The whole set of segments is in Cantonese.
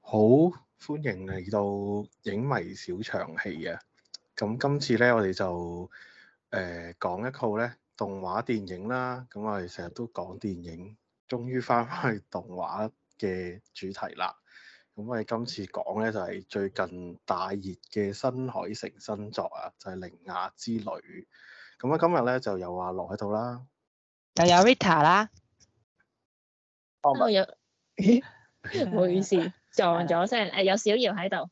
好歡迎嚟到影迷小場戲啊！咁今次咧，我哋就講一套咧動畫電影啦。咁我哋成日都講電影，終於翻返去動畫嘅主題啦。咁我哋今次講咧就係最近大熱嘅新海誠新作啊，就係《鈴芽之旅》。咁啊，今日咧就有阿樂喺度啦， 又有 Rita 啦， 我有，唔好意思，撞咗聲。有小姚喺度，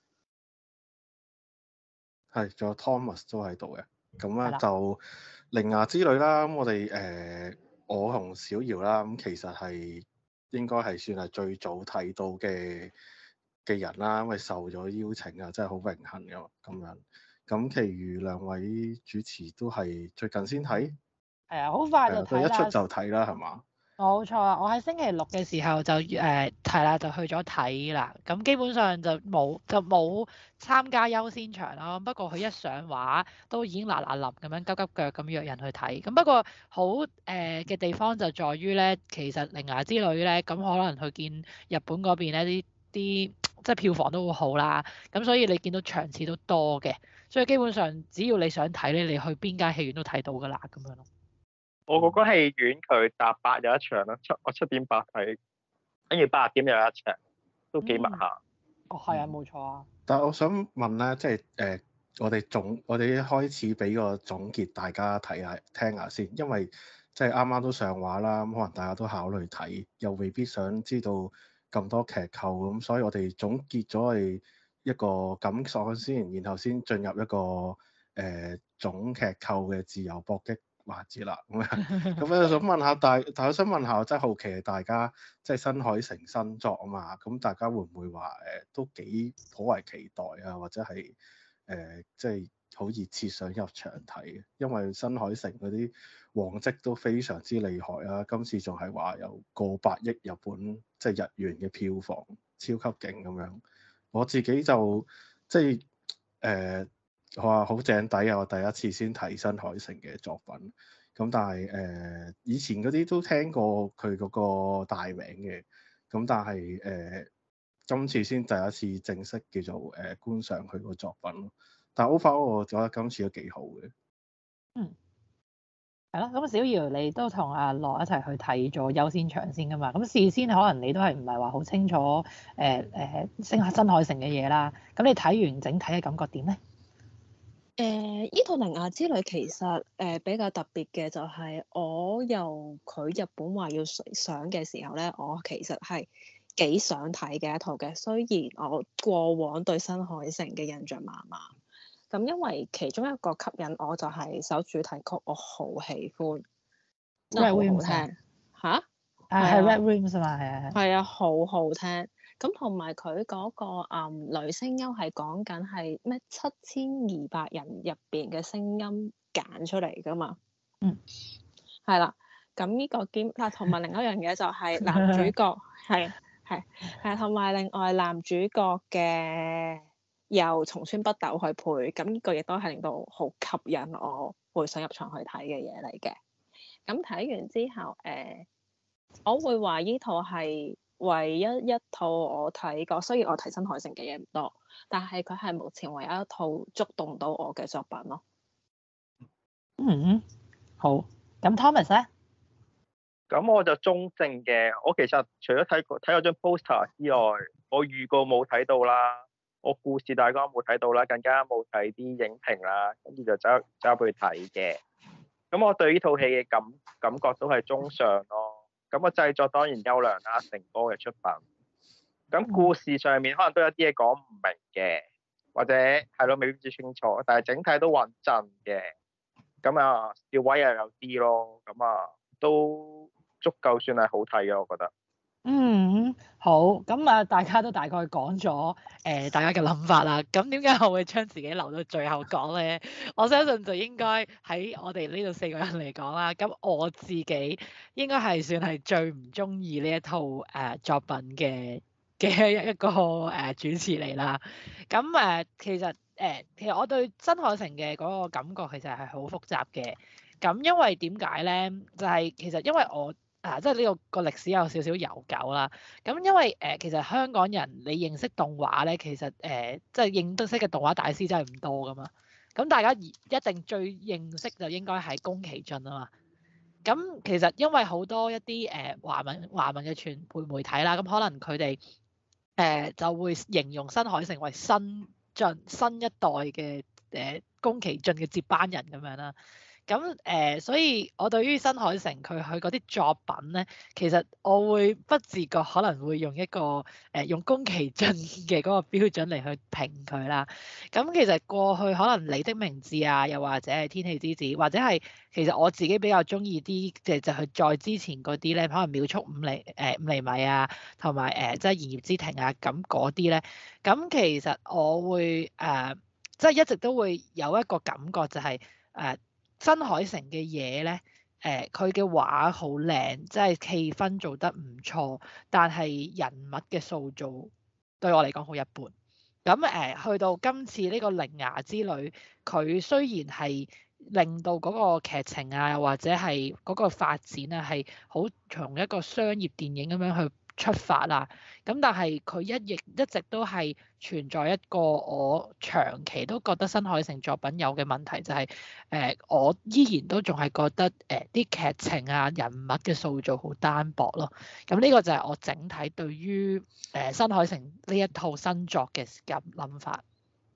係，仲有 Thomas 都喺度嘅。咁啊係啦就《鈴芽之旅》啦。咁我哋我同小姚啦，咁其實係應該係算係最早睇到嘅人啦，因為受咗邀請啊，真係好榮幸㗎嘛。咁樣，咁其餘兩位主持都係最近先睇， 係啊，好快就都睇啦。 一出就睇啦，係嘛？ 冇錯啊！我喺星期六嘅時候就係啦，就去咗睇啦。咁基本上就冇參加優先場咯。不過佢一上畫都已經嗱嗱臨咁樣急急腳咁約人去睇。咁不過好嘅地方就在於咧，其實鈴芽之旅咧，咁可能佢見日本嗰邊咧啲即係票房都好好啦。咁所以你見到場次都多嘅，所以基本上只要你想睇咧，你去邊間戲院都睇到㗎啦，咁樣咯。 我嗰間戲院佢搭8有一場啦，我7點8睇，跟住8點又有一場，都幾密下。 哦，係啊，冇錯啊。 但係我想問咧，即係我哋一開始俾個總結大家睇下聽下先，因為即係啱啱都上畫啦，咁可能大家都考慮睇，又未必想知道咁多劇透，咁所以我哋總結咗我哋一個感想先，然後先進入一個總劇透嘅自由搏擊環節啦。咁我想問下但我想問下，我真係好奇係大家即係新海誠新作啊嘛，咁大家會唔會話都幾頗為期待啊，或者係即係好熱切想入場睇嘅？因為新海誠嗰啲往績都非常之厲害啊，今次仲係話有過百億日本即係日元嘅票房，超級勁咁樣。我自己就即係我話好正底啊！我第一次先睇新海誠嘅作品，咁但係以前嗰啲都聽過佢嗰個大名嘅，咁但係今次先第一次正式叫做觀賞佢個作品咯。但係 overall 我覺得今次都幾好嘅。 嗯，係咯。咁小姚你都同阿樂一齊去睇咗優先場先㗎嘛？咁事先可能你都係唔係話好清楚新海誠嘅嘢啦。咁你睇完整體嘅感覺點咧？ 依套《鈴芽之旅》其實比較特別嘅就係，我由佢日本話要上嘅時候咧，我其實係幾想睇嘅一套嘅。雖然我過往對新海誠嘅印象麻麻，咁因為其中一個吸引我就係首主題曲，我好喜歡，真係好好聽嚇。 係 Red Wings 啊嘛，係啊，好好聽。咁同埋佢嗰個女聲優係講緊係咩7200人入邊嘅聲音揀出嚟㗎嘛。 嗯， 係啦。咁呢個同埋另一樣嘢就係男主角係同埋另外男主角嘅由松村北斗去配，咁呢個亦都係令到好吸引我會想入場去睇嘅嘢嚟嘅。咁睇完之後我會話呢套係唯一一套我睇過，雖然我睇新海誠嘅嘢唔多，但係佢係目前唯一一套觸動到我嘅作品咯。 好。咁 Thomas 咧？ 咁我就中正嘅。我其實除咗睇嗰張 poster 之外，我預告冇睇到啦，我故事大綱冇睇到啦，更加冇睇啲影評啦，跟住就走去睇嘅。咁我對呢套戲嘅感覺都係中上咯。咁個製作當然優良啦，成哥嘅出品。咁故事上面可能都有啲嘢講唔明嘅，或者係咯，未必知清楚。但係整體都穩陣嘅。咁啊，笑位又有啲咯。咁啊，都足夠算係好睇嘅，我覺得。 好。咁啊，大家都大概講咗大家嘅諗法啦。咁點解我會將自己留到最後講咧？我相信就應該喺我哋呢度4個人嚟講啦。咁我自己應該係算係最唔中意呢一套作品嘅一個主持嚟啦。咁其實我對新海誠嘅嗰個感覺其實係好複雜嘅。咁因為點解咧？就係其實因為我即係呢個歷史有少少悠久啦。咁因為其實香港人你認識動畫咧，其實即係認得識嘅動畫大師真係唔多噶嘛。咁大家一定最認識就應該係宮崎駿啊嘛。咁其實因為好多一啲華文嘅傳媒體啦，咁可能佢哋就會形容新海誠為新一代嘅宮崎駿嘅接班人咁樣啦。咁所以我對於新海誠佢嗰啲作品咧，其實我會不自覺可能會用一個用宮崎駿嘅嗰個標準嚟去評佢啦。咁其實過去可能你的名字啊，又或者係天氣之子，或者係其實我自己比較中意啲，就係再之前嗰啲咧，可能秒速五厘米啊，同埋即係言葉之庭啊，咁嗰啲咧，咁其實我會即係一直都會有一個感覺就係新海誠嘅嘢咧，佢嘅畫好靚，即係氣氛做得唔錯，但係人物嘅塑造對我嚟講好一般。咁去到今次呢個《鈴芽之旅》，佢雖然係令到嗰個劇情啊，又或者係嗰個發展啊，係好從一個商業電影咁樣去出發啦。咁但係佢一直都係存在一個我長期都覺得新海誠作品有嘅問題，就係我依然都仲係覺得啲劇情啊、人物嘅塑造好單薄咯。咁呢個就係我整體對於新海誠呢一套新作嘅諗法。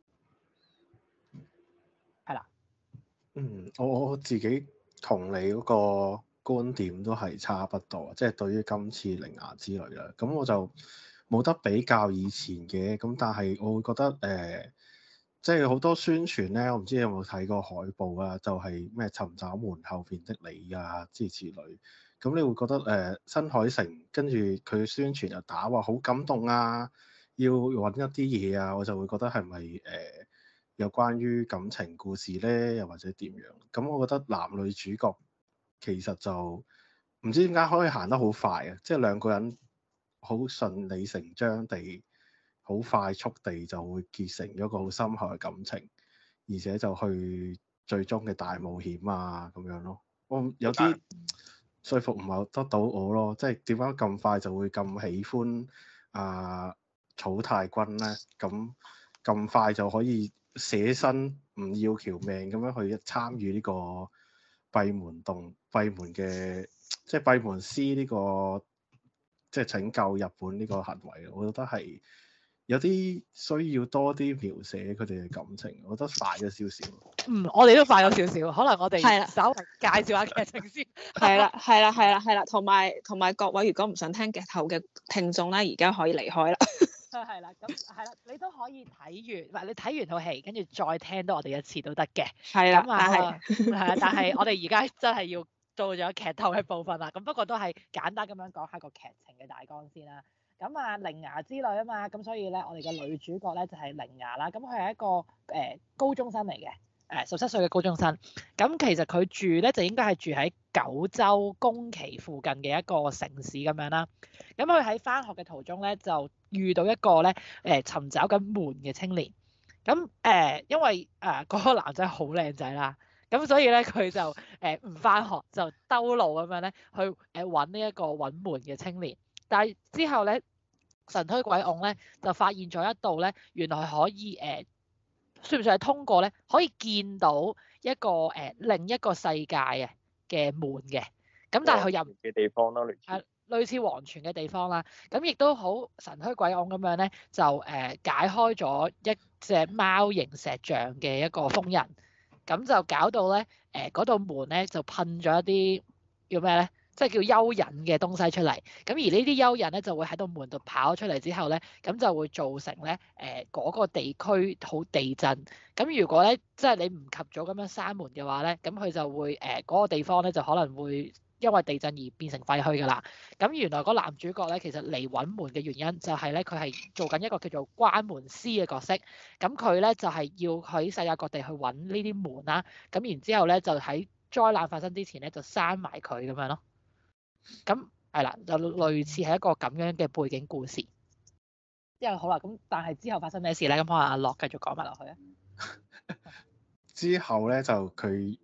係啦。 我自己同你嗰個觀點都係差不多，即係對於今次《鈴芽之旅》啦，咁我就冇得比較以前嘅，咁但係我會覺得即係好多宣傳咧，我唔知你有冇睇過海報啊，就係咩尋找門後邊的你啊諸如此類，咁你會覺得新海誠跟住佢宣傳又打話好感動啊，要揾一啲嘢啊，我就會覺得係咪有關於感情故事咧，又或者點樣？咁我覺得男女主角其實就唔知點解可以行得好快啊！即係兩個人好順理成章地、好快速地就會結成咗個好深厚嘅感情，而且就去最終嘅大冒險啊咁樣咯。我有啲說服唔係得到我咯，即係點解咁快就會咁喜歡草太君咧？咁快就可以捨身唔要條命咁樣去參與呢個閉門嘅，即係閉門師呢個即係拯救日本呢個行為，我覺得係有啲需要多啲描寫佢哋嘅感情，我覺得快咗少少。 我哋都快咗少少，可能我哋稍微介紹下劇情先。 係啦，同埋各位如果唔想聽劇透嘅聽眾咧，而家可以離開啦。 係啦，咁係啦，你都可以睇完，唔係你睇完套戲，跟住再聽到我哋一次都得嘅。 係啦， 但係我哋而家真係要做咗劇透嘅部分啦。咁不過都係簡單咁樣講下個劇情嘅大綱先啦。咁鈴芽之旅啊嘛，咁所以咧，我哋嘅女主角咧就係鈴芽啦。咁佢係一個高中生嚟嘅。17歲嘅高中生，咁其實佢住咧就應該係住喺九州宮崎附近嘅一個城市咁樣啦。咁佢喺返學嘅途中咧就遇到一個咧尋找緊門嘅青年。咁因為嗰個男仔好靚仔啦，咁所以咧佢就唔返學就兜路咁樣咧去揾呢一個揾門嘅青年。但係之後咧神推鬼拱咧就發現咗一道咧原來可以算唔算係通過咧？可以見到一個另一個世界嘅門嘅，咁但係佢入嘅地方啦， 類似黃泉嘅地方啦。咁亦都好神推鬼拱咁樣咧，就解開咗一隻貓形石像嘅一個封印，咁就搞到咧嗰道門咧就噴咗一啲叫咩咧？即係叫蚯蚓嘅東西出嚟，咁而呢啲蚯蚓咧就會喺度門度跑出嚟之後咧，咁就會造成咧嗰個地區好地震。咁如果咧即係你唔及早咁樣閂門嘅話咧，咁佢就會嗰個地方咧就可能會因為地震而變成廢墟㗎啦。咁原來嗰男主角咧其實嚟揾門嘅原因就係咧佢係做緊一個叫做關門師嘅角色。咁佢咧就係要喺世界各地去揾呢啲門啦。咁然之後咧就喺災難發生之前咧就閂埋佢咁樣咯。咁係啦，就類似係一個咁樣嘅背景故事。之後好啦，咁但係之後發生咩事咧？咁可能阿樂繼續講埋落去啊。 之後咧就佢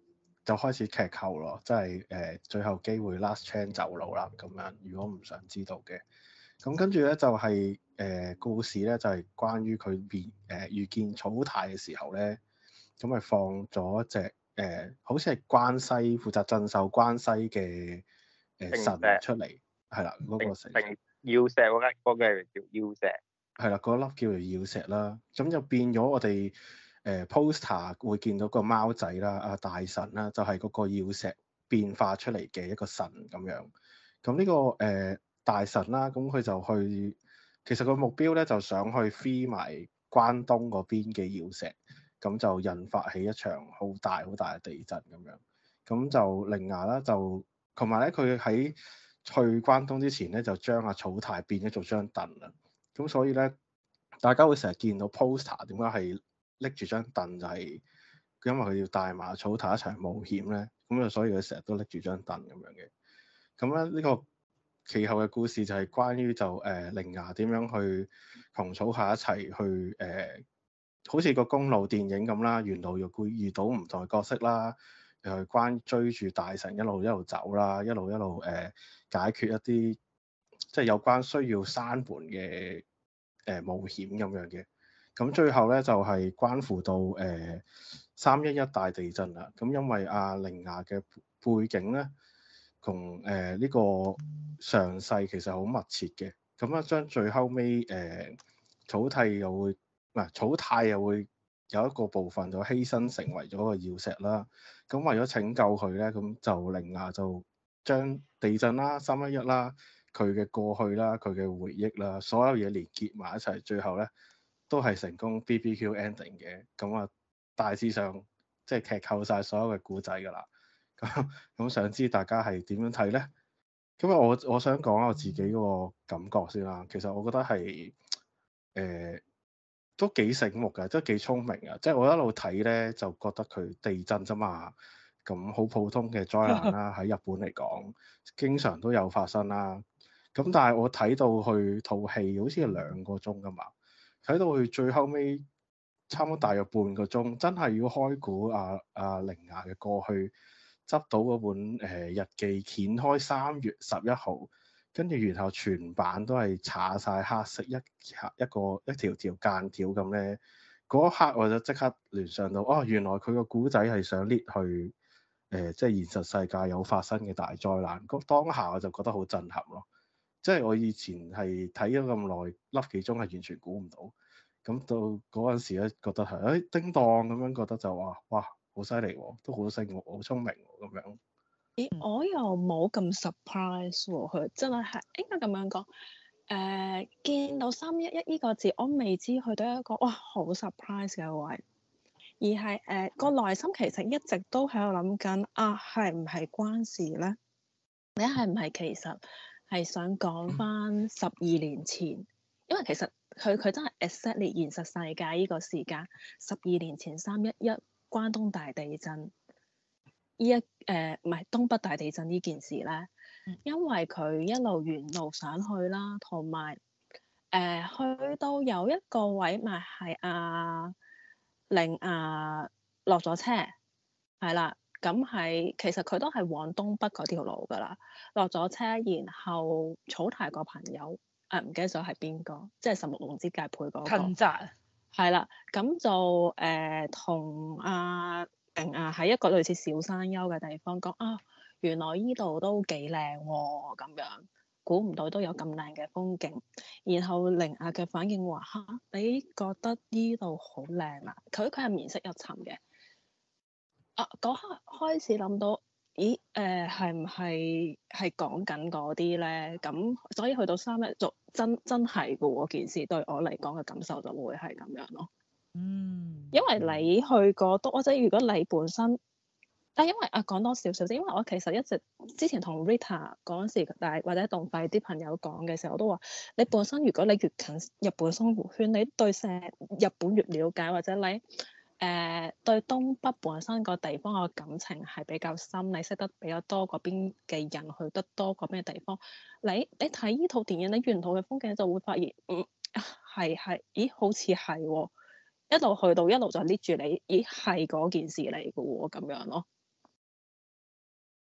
就開始劇透咯，即係最後機會 last chance 走佬啦咁樣。如果唔想知道嘅，咁跟住咧就係、故事咧就係關於佢遇見草太嘅時候咧，咁咪放咗一隻好似係關西負責鎮守關西嘅神出嚟，係啦，嗰個神曜石嗰個叫曜石， 係啦，嗰粒叫做曜石啦，咁就變咗我哋poster 會見到個貓仔啦，大神啦，就係嗰個曜石變化出嚟嘅一個神咁樣。咁呢個大神啦，咁佢就去，其實個目標咧就想去 free 埋關東嗰邊嘅曜石，咁就引發起一場好大嘅地震咁樣。咁就鈴芽啦，就同埋咧佢喺去關東之前咧，就將阿草太變咗做張凳啦。咁所以咧，大家會成日見到 poster 點解係拎住張凳，就係因為佢要帶埋草太一齊冒險咧。咁啊，所以佢成日都拎住張凳咁樣嘅。咁咧呢個其後嘅故事就係關於就鈴芽點樣去同草太一齊去好似個公路電影咁啦，沿路又會遇到唔同嘅角色啦，又係追住大神一路走啦，一路解決一啲即係有關需要閂門嘅冒險咁樣嘅。咁最後咧就係關乎到311大地震啦。咁因為鈴芽嘅背景咧同呢個上世其實好密切嘅。咁將最後尾草太又會有一個部分就犧牲成為咗個曜石啦。咁為咗拯救佢咧，咁就鈴芽就將地震啦、311啦、佢嘅過去啦、佢嘅回憶啦，所有嘢連結埋一齊，最後咧都係成功 BBQ ending 嘅。咁大致上即係劇透晒所有嘅故仔㗎啦。咁想知大家係點樣睇咧？咁我想講下我自己嗰個感覺先啦。其實我覺得係都幾醒目㗎，都幾聰明啊！即係我一路睇咧，就覺得佢地震啫嘛，咁好普通嘅災難啦。喺日本嚟講，經常都有發生啦。咁但係我睇到去套戲好似係2個鐘㗎嘛，睇到佢最後尾差唔多大約半個鐘，真係要開估鈴芽嘅過去，執到嗰本日記，掀開3月11號。跟住然後全版都係搽晒黑色一條條間條咁咧，嗰一刻我就即刻聯想到，原來佢個古仔係想列去即係現實世界有發生嘅大災難。當下我就覺得好震撼咯，即係我以前係睇咗咁耐，粒幾鐘係完全估唔到，咁到嗰陣時咧覺得係叮當咁樣，覺得就話哇好犀利喎，都好醒喎，好聰明喎咁樣。 咦，我又冇咁 surprise 喎，佢真係應該咁樣講。見到311呢個字，我未知去到一個哇好 surprise 嘅位，而係個內心其實一直都喺度諗緊係唔係關事咧？你係唔係其實係想講翻12年前？因為其實佢真係 exactly 現實世界呢個時間12年前311關東大地震。唔係東北大地震呢件事咧，因為佢一路沿路上去啦，同埋去到有一個位咪係鈴芽落咗車，係啦，咁係其實佢都係往東北嗰條路噶啦，落咗車，然後草太個朋友唔記得咗係邊個，即係神木隆之介配嗰個， 近澤係啦，咁就同鈴芽喺一個類似小山丘嘅地方講原來依度都幾靚喎，咁樣估唔到都有咁靚嘅風景。然後鈴芽嘅反應話你覺得依度好靚啊？佢係面色一沉嘅。嗰刻開始諗到，咦係唔係講緊嗰啲咧？咁所以去到311就真係嘅喎，件事對我嚟講嘅感受就會係咁樣咯。因為你去過都，或者如果你本身，因為講多少少先，因為我其實一直之前同 Rita 嗰陣時，但係或者動費啲朋友講嘅時候，我都話你本身如果你越近日本生活圈，你對日本越了解，或者你對東北本身個地方嘅感情係比較深，你識得比較多嗰邊嘅人，去得多嗰邊嘅地方，你睇呢套電影，你沿途嘅風景就會發現，係，咦好似係喎。一路去到一路就 lead 住你，咦係嗰件事嚟嘅喎，咁樣咯。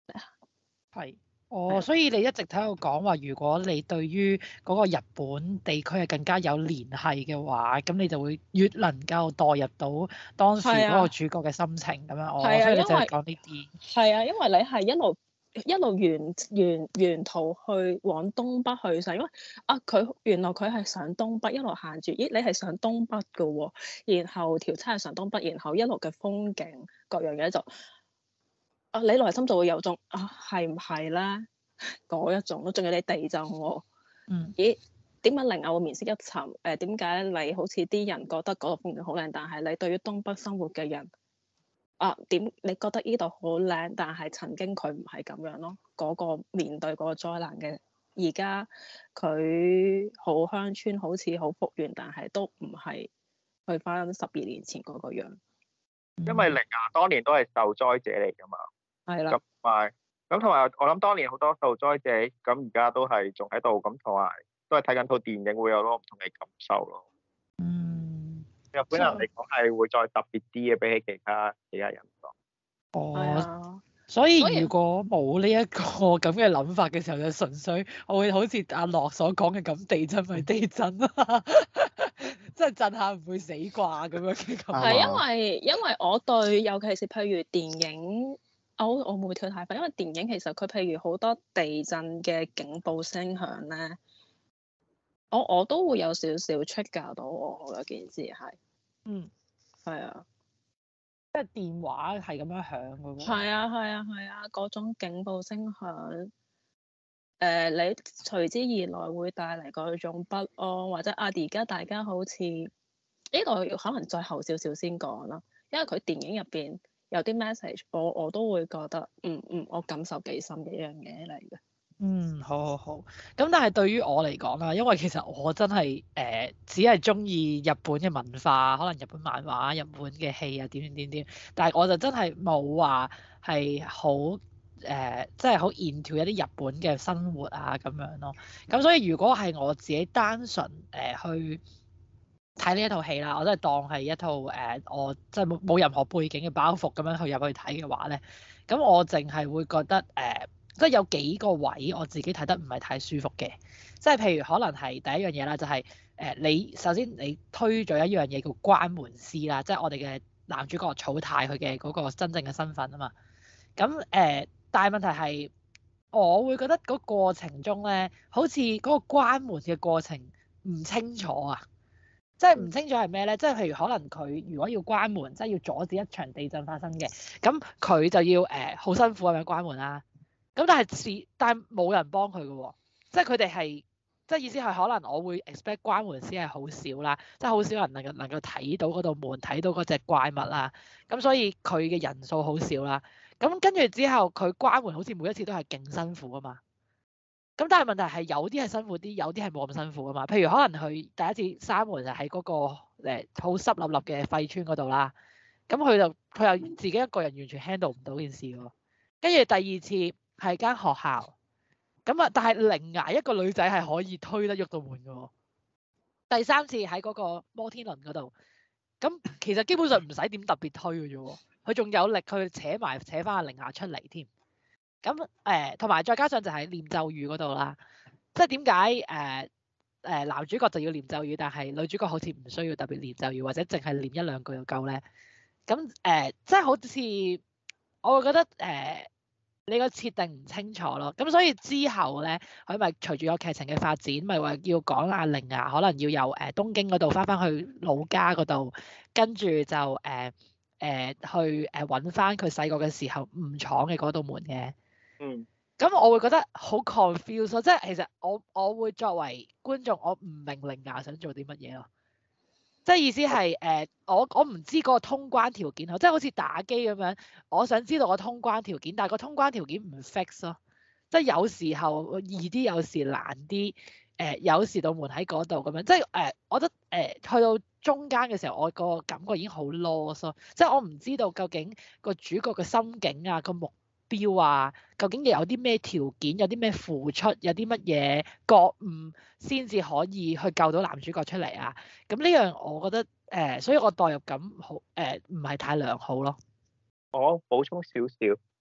係。 係哦， 啊所以你一直喺度講話，如果你對於嗰個日本地區係更加有聯繫嘅話，咁你就會越能夠代入到當時係啊嗰個主角嘅心情咁樣。哦， 係啊， 所以你就係因為講呢啲。 係啊，因為你係一路沿途去往東北去上，因為佢原來佢係上東北，一路行住，咦你係上東北嘅喎，然後條車係上東北，然後一路嘅風景各樣嘢就你內心就會有種係唔係咧嗰一種咯，仲有你地震喎， 嗯。 咦點解令我面色一沉？點解你好似啲人覺得嗰個風景好靚，但係你對於東北生活嘅人你覺得呢度好靚，但係曾經佢唔係咁樣咯。嗰個面對嗰個災難嘅，而家佢好鄉村，好似好復原，但係都唔係去翻12年前嗰個樣。 因為鈴芽當年都係受災者嚟㗎嘛。 係啦。 咁同埋我諗當年好多受災者，咁而家都係仲喺度，咁同埋都係睇緊套電影，會有好多唔同嘅感受咯。 嗯。 日本人嚟講係會再特別啲嘅，比起其他人講。 哦。 係啊。 所以如果冇呢一個咁嘅諗法嘅時候，就純粹我會好似阿樂所講嘅咁，地震咪地震啦，即係震下唔會死啩咁樣嘅感覺。 係因為我對尤其是譬如電影，我唔會跳太快，因為電影其實佢譬如好多地震嘅警報聲響咧，我都會有少少 trigger 到我嗰件事係。 嗯。 係啊。 即係電話係咁樣響嘅喎。 係啊，嗰種警報聲響，你隨之而來會帶嚟嗰種不安，或者而家大家好似呢度可能再後少少先講啦，因為佢電影入邊有啲 message，我都會覺得我感受幾深嘅一樣嘢嚟嘅。 好。咁但係對於我嚟講啦，因為其實我真係只係中意日本嘅文化，可能日本漫畫、日本嘅戲啊點，但係我就真係冇話係好即係好 into 一啲日本嘅生活啊咁樣咯。咁所以如果係我自己單純去睇呢一套戲啦，我真係當係一套我即係冇任何背景嘅包袱咁樣去入去睇嘅話咧，咁我淨係會覺得即係有幾個位我自己睇得唔係太舒服嘅，即係譬如可能係第一樣嘢啦，就係你首先你推咗一樣嘢叫關門師啦，即係我哋嘅男主角草太佢嘅嗰個真正嘅身份啊嘛。咁但係問題係，我會覺得嗰過程中咧，好似嗰個關門嘅過程唔清楚啊，即係唔清楚係咩咧？即係譬如可能佢如果要關門，即係要阻止一場地震發生嘅，咁佢就要好辛苦咁樣關門啦。咁但係冇人幫佢嘅喎，即係佢哋係即係意思係可能我會 expect 關門師係好少啦，即係好少人能夠睇到嗰道門，睇到嗰隻怪物啦。咁所以佢嘅人數好少啦。咁跟住之後佢關門好似每一次都係勁辛苦啊嘛。咁但係問題係有啲係辛苦啲，有啲係冇咁辛苦啊嘛。譬如可能佢第一次閂門就喺嗰個好濕立立嘅廢村嗰度啦。咁佢又自己一個人完全 handle 唔到件事喎。跟住第二次係間學校，咁但係鈴芽一個女仔係可以推得喐到門嘅喎。第三次喺嗰個摩天輪嗰度，咁其實基本上唔使點特別推嘅啫喎，佢仲有力去扯翻阿鈴芽出嚟添。咁同埋再加上就係念咒語嗰度啦，即係點解男主角就要念咒語，但係女主角好似唔需要特別念咒語，或者淨係念一兩句就夠咧？咁即係好似我會覺得你個設定唔清楚咯，咁所以之後咧，佢咪隨住個劇情嘅發展，咪話要講阿鈴芽可能要由東京嗰度翻去老家嗰度，跟住就去揾翻佢細個嘅時候誤闖嘅嗰道門嘅。咁我會覺得好 confused 咯，即係其實我會作為觀眾，我唔明鈴芽想做啲乜嘢咯。即係意思係我唔知嗰個通關條件，即係好似打機咁樣，我想知道個通關條件，但係個通關條件唔 fix 咯，即係有時候易啲，有時難啲，有時道門喺嗰度咁樣，即係我覺得去到中間嘅時候，我個感覺已經好 lost 咯，即係我唔知道究竟個主角嘅心境啊，個目標啊，究竟有啲咩條件，有啲咩付出，有啲乜嘢覺悟先至可以去救到男主角出嚟啊？咁呢樣我覺得所以我代入感好唔係太良好咯。 我補充少少，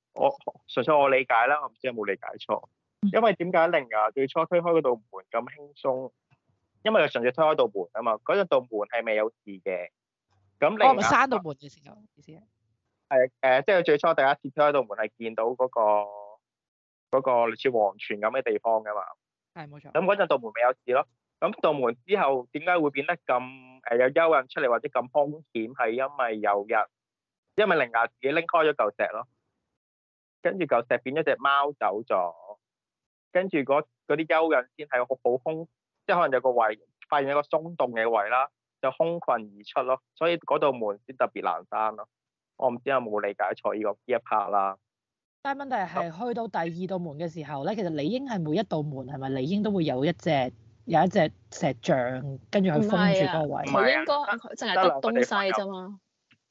我純粹我理解啦，我唔知有冇理解錯。因為點解鈴芽最初推開嗰道門咁輕鬆？因為佢純粹推開道門啊嘛，嗰道門係未有字嘅。咁我鈴芽咪閂到門嘅時候，意思係即係佢最初第一次推開道門係見到嗰個類似黃泉咁嘅地方噶嘛。 係冇錯。 咁嗰陣道門未有字咯。咁道門之後點解會變得咁有幽印出嚟或者咁兇險？係因為鈴芽自己拎開咗嚿石咯，跟住嚿石變咗隻貓走咗，跟住嗰啲幽印先係好兇，即係可能有個位發現一個鬆動嘅位啦，就空群而出咯，所以嗰道門先特別難閂咯。我唔知有冇理解錯呢一 part 啦。 但係問題係去到第二道門嘅時候咧，其實理應係每一道門係咪理應都會有一隻石像跟住去封住嗰個位？ 佢應該佢淨係得東西啫嘛。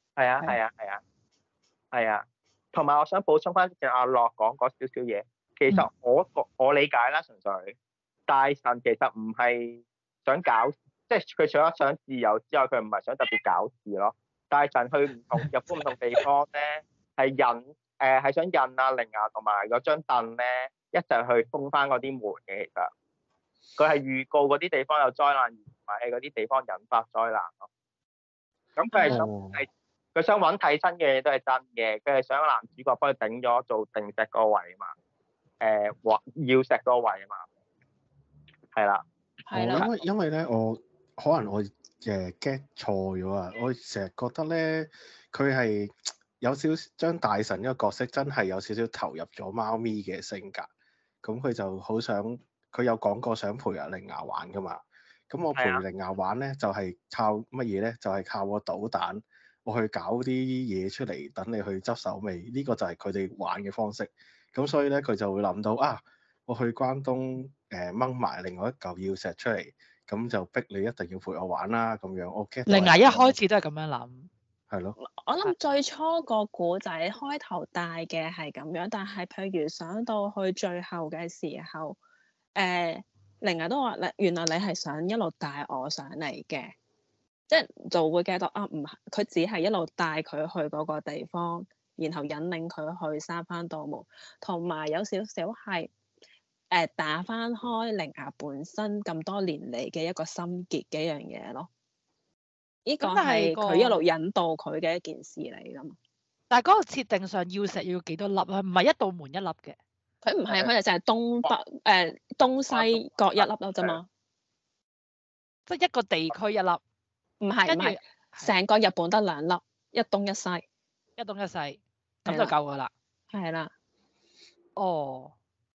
係啊，同埋我想補充翻阿樂講嗰少少嘢。其實我理解啦，純粹大神其實唔係想搞，即係佢除咗想自由之外，佢唔係想特別搞事咯。大神去日本唔同地方咧，係係想引啊鈴芽同埋嗰張凳咧一齊去封翻嗰啲門嘅。其實佢係預告嗰啲地方有災難，而唔係喺嗰啲地方引發災難咯。咁佢係想揾替身嘅嘢都係真嘅，佢係想男主角幫佢頂咗做定石嗰個位啊嘛。要石嗰個位啊嘛，係啦。 係啦。 因為咧，可能我get 錯咗啊！我成日覺得咧，佢係有少少將大神呢個角色真係有少少投入咗貓咪嘅性格，咁佢就好想，佢有講過想陪阿鈴芽玩噶嘛。咁我陪鈴芽玩咧，就係靠乜嘢咧？就係靠個導彈，我去搞啲嘢出嚟，等你去執手尾。呢個就係佢哋玩嘅方式。咁所以咧，佢就會諗到啊，我去關東掹埋另外一嚿要石出嚟，咁就逼你一定要陪我玩啦。咁樣我 get 鈴芽一開始都係咁樣諗， 係咯。 我諗最初個古仔開頭大嘅係咁樣，但係譬如上到去最後嘅時候，鈴芽都話原來你係想一路帶我上嚟嘅，即係就會 get 到啊，唔係佢只係一路帶佢去嗰個地方。然後引領佢去閂翻道門，同埋有少少係打翻開鈴芽本身咁多年嚟嘅一個心結嘅一樣嘢咯。呢個係佢一路引導佢嘅一件事嚟噶嘛。 但係嗰個設定上要石要幾多粒啊？唔係一道門一粒嘅。 佢唔係，佢哋就係東西各一粒咯啫嘛。 即係一個地區一粒。 唔係，成個日本得2粒，一東一西。 一東一西。咁就夠噶啦， 係啦。 哦，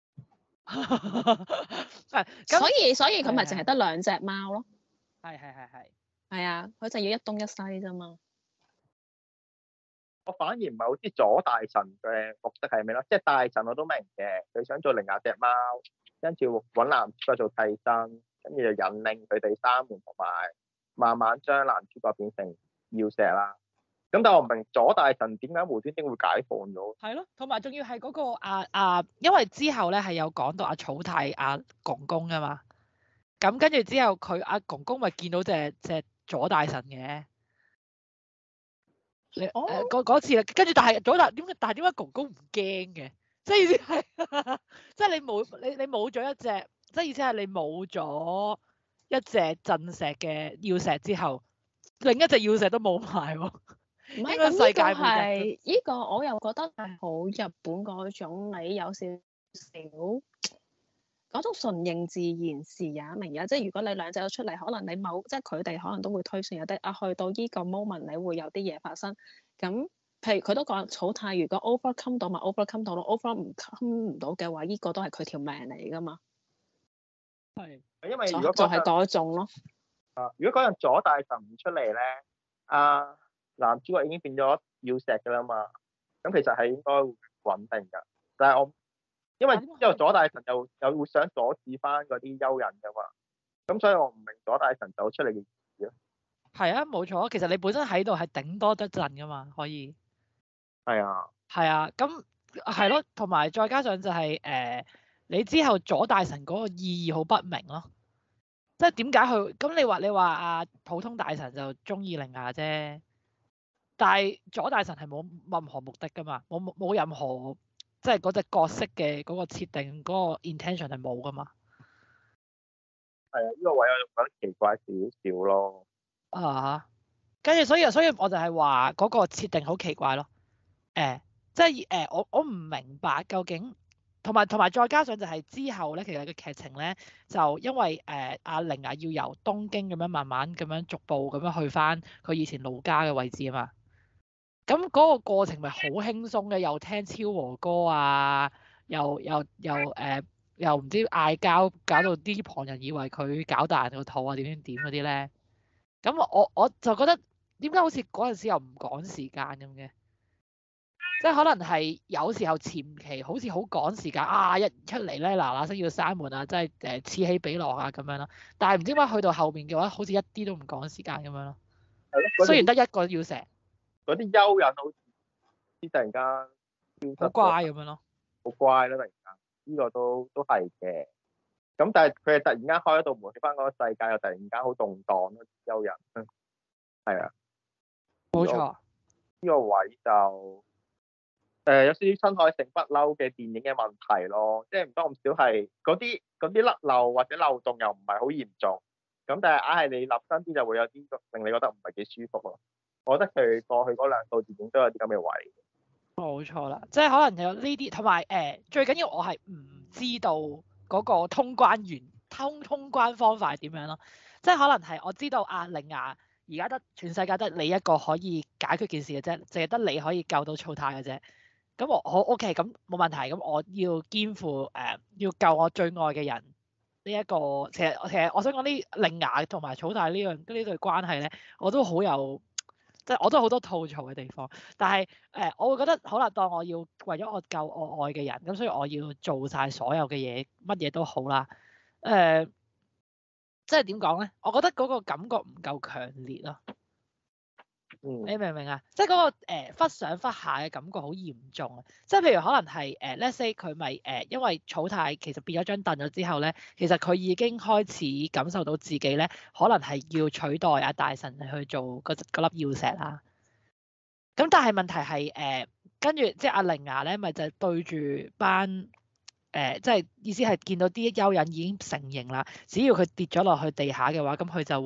所以佢咪淨係得2隻貓咯。 係。 係啊，佢就要一東一西啫嘛。 我反而唔係好知左大神嘅目的係咩咯，即係大神我都明嘅，佢想做鈴芽隻貓，跟住揾男主角做替身，跟住就引領佢哋閂門，同埋慢慢將男主角變成要石啦。咁但係我唔明左大神點解無端端會解放咗？ 係咯，同埋仲要係嗰個因為之後咧係有講到草太公公啊嘛，咁跟住之後佢公公咪見到隻左大神嘅，你嗰次啦，跟住但係點解公公唔驚嘅？即係意思係，即係你冇咗一隻，即係意思係你冇咗一隻震石嘅要石之後，另一隻要石都冇埋喎。 唔係，咁呢個係呢個，我又覺得係好日本嗰種，你有少少嗰種順應自然時也明也。即係如果你2隻都出嚟，可能你即係佢哋可能都會推算有啲去到呢個 moment 你會有啲嘢發生。咁譬如佢都講草太，如果 overcome 到咪 overcome 到咯，overcome 唔到嘅話，呢個都係佢條命嚟㗎嘛。 係， 因為如果就係嗰種咯。 如果嗰陣左大神唔出嚟咧，男主角已經變咗要石㗎啦嘛，咁其實係應該穩定㗎。但係因為左大神又會想阻止翻嗰啲幽人㗎嘛，咁所以我唔明左大神走出嚟嘅意思咯。 係啊，冇錯，其實你本身喺度係頂多得陣㗎嘛，可以。 係啊。 係啊，咁係咯，同埋再加上就係你之後左大神嗰個意義好不明咯，即係點解佢咁？你話普通大神就中意鈴芽啫。但係左大神係冇任何目的㗎嘛，冇任何即係嗰隻角色嘅嗰個設定嗰個 intention 係冇噶嘛。 係啊，呢個位我就覺得奇怪少少咯。 啊，跟住所以我就係話嗰個設定好奇怪咯。即係我唔明白究竟，同埋再加上就係之後咧，其實個劇情咧就因為阿玲啊要由東京咁樣慢慢咁樣逐步咁樣去翻佢以前老家嘅位置啊嘛。咁嗰個過程咪好輕鬆嘅，又聽超和歌啊，又唔知嗌交，搞到啲旁人以為佢搞大人個肚啊，點嗰啲咧。咁我就覺得點解好似嗰陣時又唔趕時間咁嘅？即係可能係有時候前期好似好趕時間啊，一出嚟咧嗱嗱聲要閂門啊，即係此起彼落啊咁樣咯。但係唔知點解去到後面嘅話，好似一啲都唔趕時間咁樣咯。 係咯， 雖然得一個要成， 嗰啲幽人好似突然間消好失咗， 乖咁樣咯。 好乖啦，突然間，呢個都係嘅。咁但係佢係突然間開咗道門，去翻嗰個世界又突然間好動盪咯，幽人。係啊， 冇錯。 呢個位就有少少新海誠不嬲嘅電影嘅問題咯，即係唔多唔少係嗰啲甩漏或者漏洞又唔係好嚴重，咁但係硬係你立身啲就會有啲令你覺得唔係幾舒服咯。我覺得佢過去嗰兩套電影都有啲咁嘅位。 冇錯啦，即係可能有呢啲，同埋最緊要我係唔知道嗰個通關方法係點樣咯。即係可能係我知道阿玲雅而家得全世界得你一個可以解決件事嘅啫，淨係得你可以救到草太嘅啫。咁我 OK，咁冇問題。咁我要肩負要救我最愛嘅人呢一個。其實我想講呢玲雅同埋草太呢對關係咧，我都好有。即係我都有好多吐槽嘅地方，但係我會覺得好啦，當我要為咗我救我愛嘅人，咁所以我要做晒所有嘅嘢，乜嘢都好啦。即係點講咧？我覺得嗰個感覺唔夠強烈咯。你明唔明啊？即係嗰個忽上忽下嘅感覺好嚴重啊！即係譬如可能係let's say 佢咪因為草太其實變咗張凳咗之後咧，其實佢已經開始感受到自己咧，可能係要取代阿大神去做嗰粒曜石啦。咁但係問題係跟住即係阿玲雅咧，咪就係對住班即係意思係見到啲幽人已經成形啦，只要佢跌咗落去地下嘅話，咁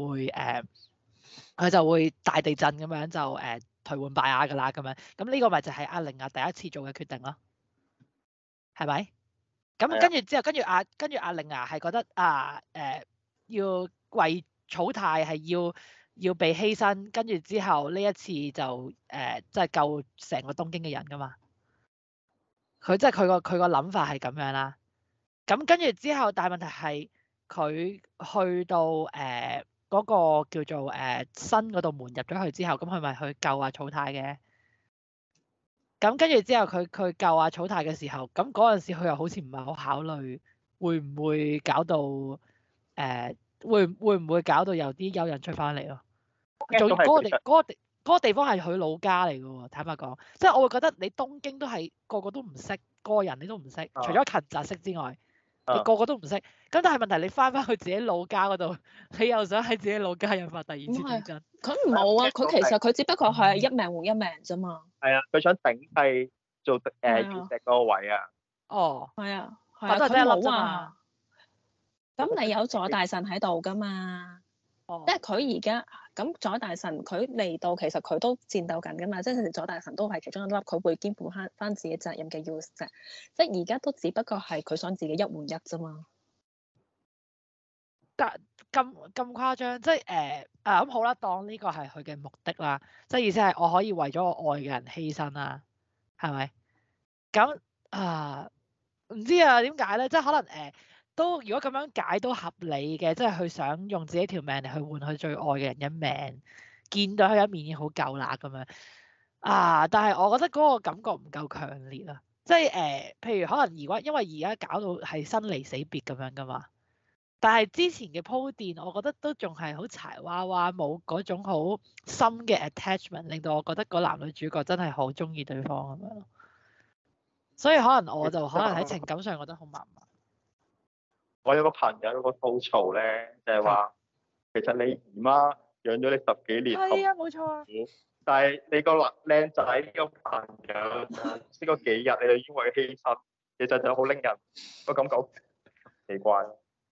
佢就會大地震咁樣就頹垣敗瓦㗎啦咁樣。咁呢個咪就係阿玲雅第一次做嘅決定咯，係咪？咁跟住之後，跟住阿玲雅係覺得要為草太係要被犧牲，跟住之後呢一次就即係救成個東京嘅人㗎嘛。佢即係佢個諗法係咁樣啦。咁跟住之後，但係問題係佢去到嗰個叫做新嗰道門入咗去之後，咁佢咪去救阿草太嘅。咁跟住之後，佢救阿草太嘅時候，咁嗰陣時佢又好似唔係好考慮會唔會搞到會唔會搞到有啲幽人出翻嚟咯？仲要嗰個地方係佢老家嚟嘅喎，坦白講，即係我會覺得你東京都係個個都唔識，個人你都唔識，除咗芹澤識之外，你個個都唔識。咁但係問題你翻去自己老家嗰度，你又想喺自己老家引發第二次地震？ 佢冇啊，佢其實佢只不過係一命換一命啫嘛。 係啊，佢想頂替做鑽石嗰個位啊。 哦， 係啊， 佢都係得一粒啫嘛。 咁你有左大神喺度㗎嘛？即係佢而家咁左大神佢嚟到，其實佢都戰鬥緊㗎嘛。即係左大神都係其中一粒，佢會肩負翻自己責任嘅要石。即係而家都只不過係佢想自己一換一啫嘛。 咁誇張，即係咁好啦，當呢個係佢嘅目的啦，即係意思係我可以為咗我愛嘅人犧牲啦，係咪？咁唔知啊，點解咧？即係可能都如果咁樣解都合理嘅，即係佢想用自己條命嚟去換佢最愛嘅人一命，見到佢一面已經好夠啦咁樣但係我覺得嗰個感覺唔夠強烈啊，即係譬如可能因為而家搞到係生離死別咁樣噶嘛。但係之前嘅鋪墊，我覺得都仲係好柴娃娃，冇嗰種好深嘅 attachment，令到我覺得個男女主角真係好中意對方咁樣咯。所以可能我就可能喺情感上覺得好麻麻。 我有個朋友有個吐槽咧，就係話其實你姨媽養咗你10幾年， 係啊，冇錯啊。 但係你個靚仔呢個朋友先嗰幾日，你就已經為佢犧牲，其實就好令人個感覺奇怪。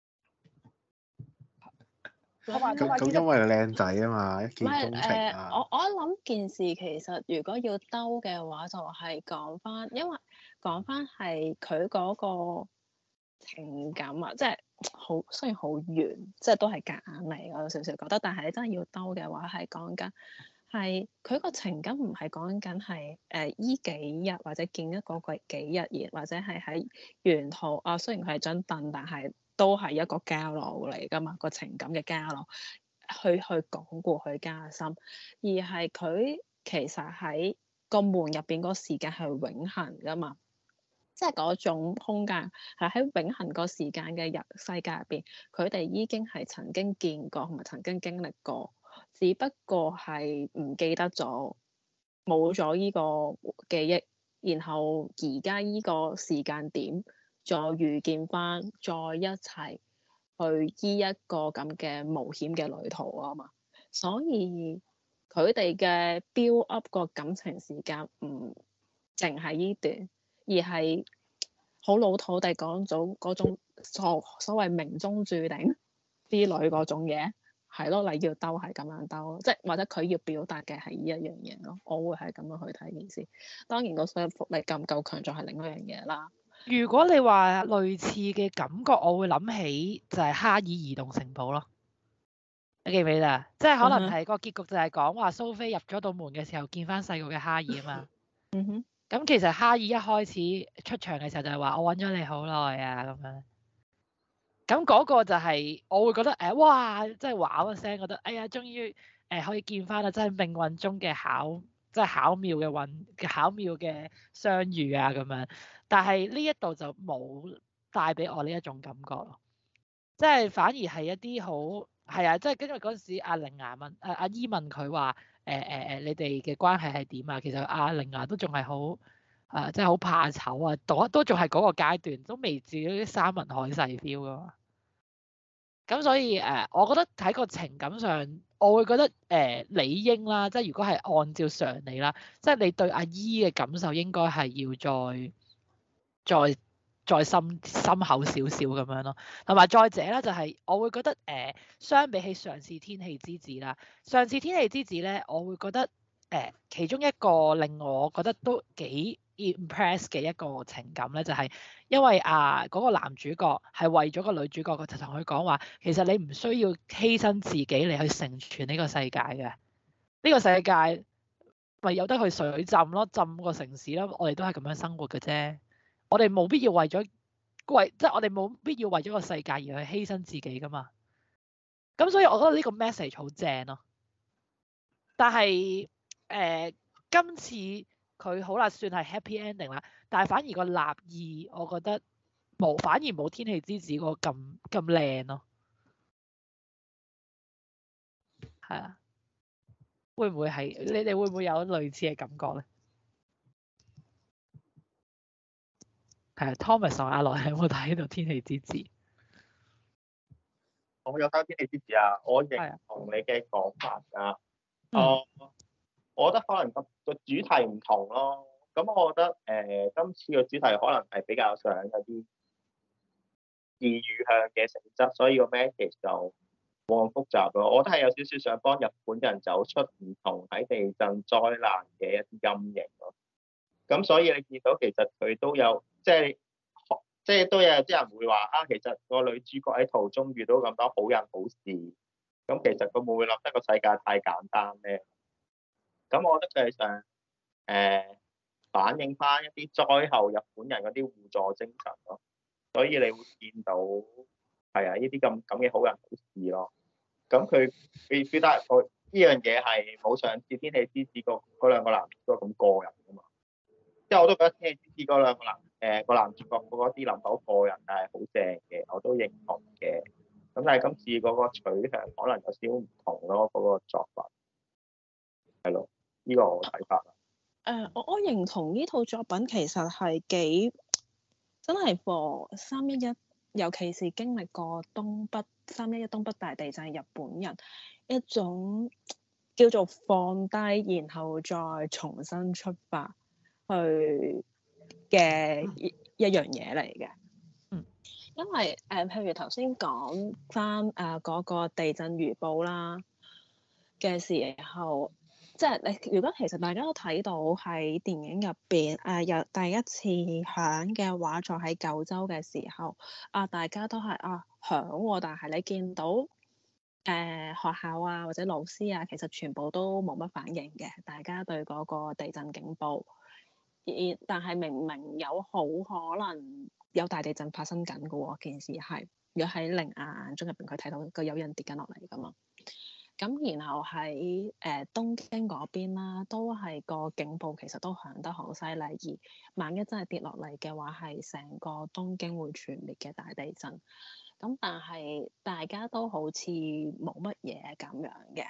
咁因為靚仔啊嘛，一見唔係鍾情啊。 我諗件事其實如果要兜嘅話，就係講翻，因為講翻係佢嗰個情感啊，即係好雖然好遠，即係都係夾硬嚟，我有少少覺得。但係你真係要兜嘅話，係講緊係佢個情感唔係講緊係依幾日或者見一個幾日，而或者係喺沿途啊。雖然佢係張凳，但係都係一個交流嚟㗎嘛，個情感嘅交流。去講過去加深，而係佢其實喺個門入邊個時間係永恆噶嘛，即係嗰種空間係喺永恆個時間嘅世界入邊，佢哋已經係曾經見過同埋曾經經歷過，只不過係唔記得咗，冇咗依個記憶，然後而家依個時間點再遇見翻，再一齊去依一個咁嘅冒險嘅旅途啊嘛，所以佢哋嘅 build up 個感情時間唔淨係依段，而係好老土地講咗嗰種所謂命中注定之類嗰種嘢，係咯，你要兜係咁樣兜，即係或者佢要表達嘅係呢一樣嘢咯，我會係咁樣去睇件事。當然個說服力夠唔夠強就係另一樣嘢啦。 如果你話類似嘅感覺，我會諗起就係哈爾移動城堡咯。你記唔記得啊？即係可能係個結局就係講話蘇菲入咗道門嘅時候見翻細個嘅哈爾啊嘛。 嗯哼。 咁其實哈爾一開始出場嘅時候就係話我揾咗你好耐啊咁樣。咁嗰個就係我會覺得哇，真係哇一聲，覺得哎呀，終於可以見翻啦，真係命運中嘅即係巧妙嘅巧妙嘅相遇啊咁樣。但係呢一度就冇帶俾我呢一種感覺咯，即係反而係一啲好係啊，即係跟住嗰陣時阿玲雅問阿姨問佢話你哋嘅關係係點啊？其實阿玲雅都仲係好即係好怕醜啊，都仲係嗰個階段，都未至於啲山盟海誓 feel 噶嘛。咁所以我覺得喺個情感上，我會覺得理應啦，即係如果係按照常理啦，即係你對阿姨嘅感受應該係要再深厚少少咁樣咯。同埋再者咧，就係我會覺得相比起上次天氣之子啦，上次天氣之子咧，我會覺得其中一個令我覺得都幾 impress 嘅一個情感咧，就係因為嗰個男主角係為咗個女主角，就同佢講話，其實你唔需要犧牲自己嚟去成全呢個世界嘅，呢個世界咪有得去水浸咯，浸個城市咯，我哋都係咁樣生活嘅啫，我哋冇必要即係我哋冇必要為咗個世界而去犧牲自己噶嘛。咁所以我覺得呢個 message 好正咯。但係今次佢好啦，算係 happy ending 啦，但係反而個立意我覺得反而冇天氣之子嗰個咁靚咯。係啊，會唔會係你哋會唔會有類似嘅感覺咧？係啊，Thomas 同阿來有冇睇到天氣之子？ 我有睇天氣之子啊，我認同你嘅講法㗎。我覺得可能個主題唔同咯。咁我覺得今次個主題可能係比較上有啲異語向嘅性質，所以個 message 就冇咁複雜咯。我覺得係有少少想幫日本人走出唔同喺地震災難嘅一啲陰影咯。咁所以你見到其實佢都有即係都有啲人會話其實個女主角喺途中遇到咁多好人好事，咁其實佢會唔會諗得個世界太簡單咧？咁我覺得佢係想反映翻一啲災後日本人嗰啲互助精神咯，所以你會見到係呢啲咁嘅好人好事咯。咁佢表達呢樣嘢係冇上次天氣之子嗰兩個男主角咁過人噶嘛。即係我都覺得天氣之子嗰兩個個男主角嗰啲諗法好過人，但係好正嘅，我都認同嘅。咁但係今次嗰個取向可能有少少唔同咯，嗰個作品係咯，呢個我睇法啦。 我認同呢套作品其實係幾真係 for 311，尤其是經歷過311東北大地震日本人一種叫做放低，然後再重新出發去嘅一樣嘢嚟嘅。因為譬如頭先講翻嗰個地震預報啦嘅時候，即係你如果其實大家都睇到喺電影入邊有第一次響嘅話，就喺九州嘅時候大家都係響喎，但係你見到學校啊或者老師啊，其實全部都冇乜反應嘅，大家對嗰個地震警報，但係明明有好可能有大地震發生緊嘅喎，件事係如果喺靈眼眼中入邊，佢睇到個有人跌緊落嚟㗎嘛。咁然後喺東京嗰邊啦，都係個警報其實都響得好犀利，而萬一真係跌落嚟嘅話，係成個東京會全滅嘅大地震。咁但係大家都好似冇乜嘢咁樣嘅。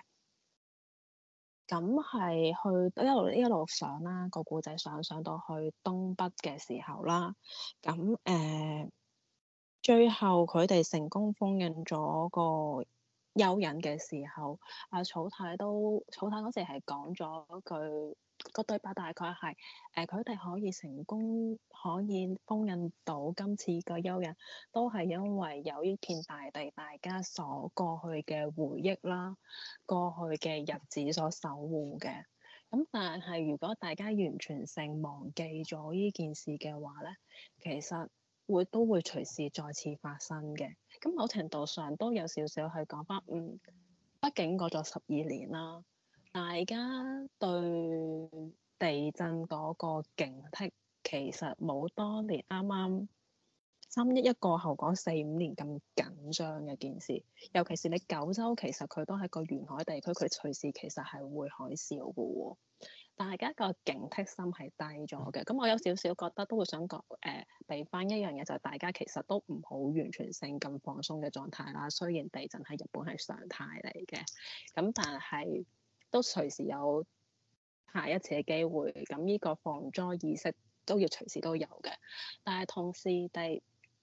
咁係去一路上啦，個故仔上到去東北嘅時候啦，咁最後佢哋成功封印咗個蚯蚓嘅時候，草太嗰時係講咗句個對白，大概係佢哋可以成功可以封印到今次個蚯蚓，都係因為有呢片大地大家所過去嘅回憶啦，過去嘅日子所守護嘅。咁但係如果大家完全性忘記咗呢件事嘅話咧，其實都會隨時再次發生嘅。咁某程度上都有少少去講翻，畢竟過咗12年啦，大家對地震嗰個警惕其實冇當年啱啱311過後嗰4-5年咁緊張嘅件事。尤其是你九州，其實佢都係個沿海地區，佢隨時其實係會海嘯嘅喎。大家個警惕心係低咗嘅，咁我有少少覺得都會想講俾翻一樣嘢，就係大家其實都唔好完全性咁放鬆嘅狀態啦。雖然地震喺日本係常態嚟嘅，咁但係都隨時有下一次嘅機會，咁呢個防災意識都要隨時都有嘅。但係同時地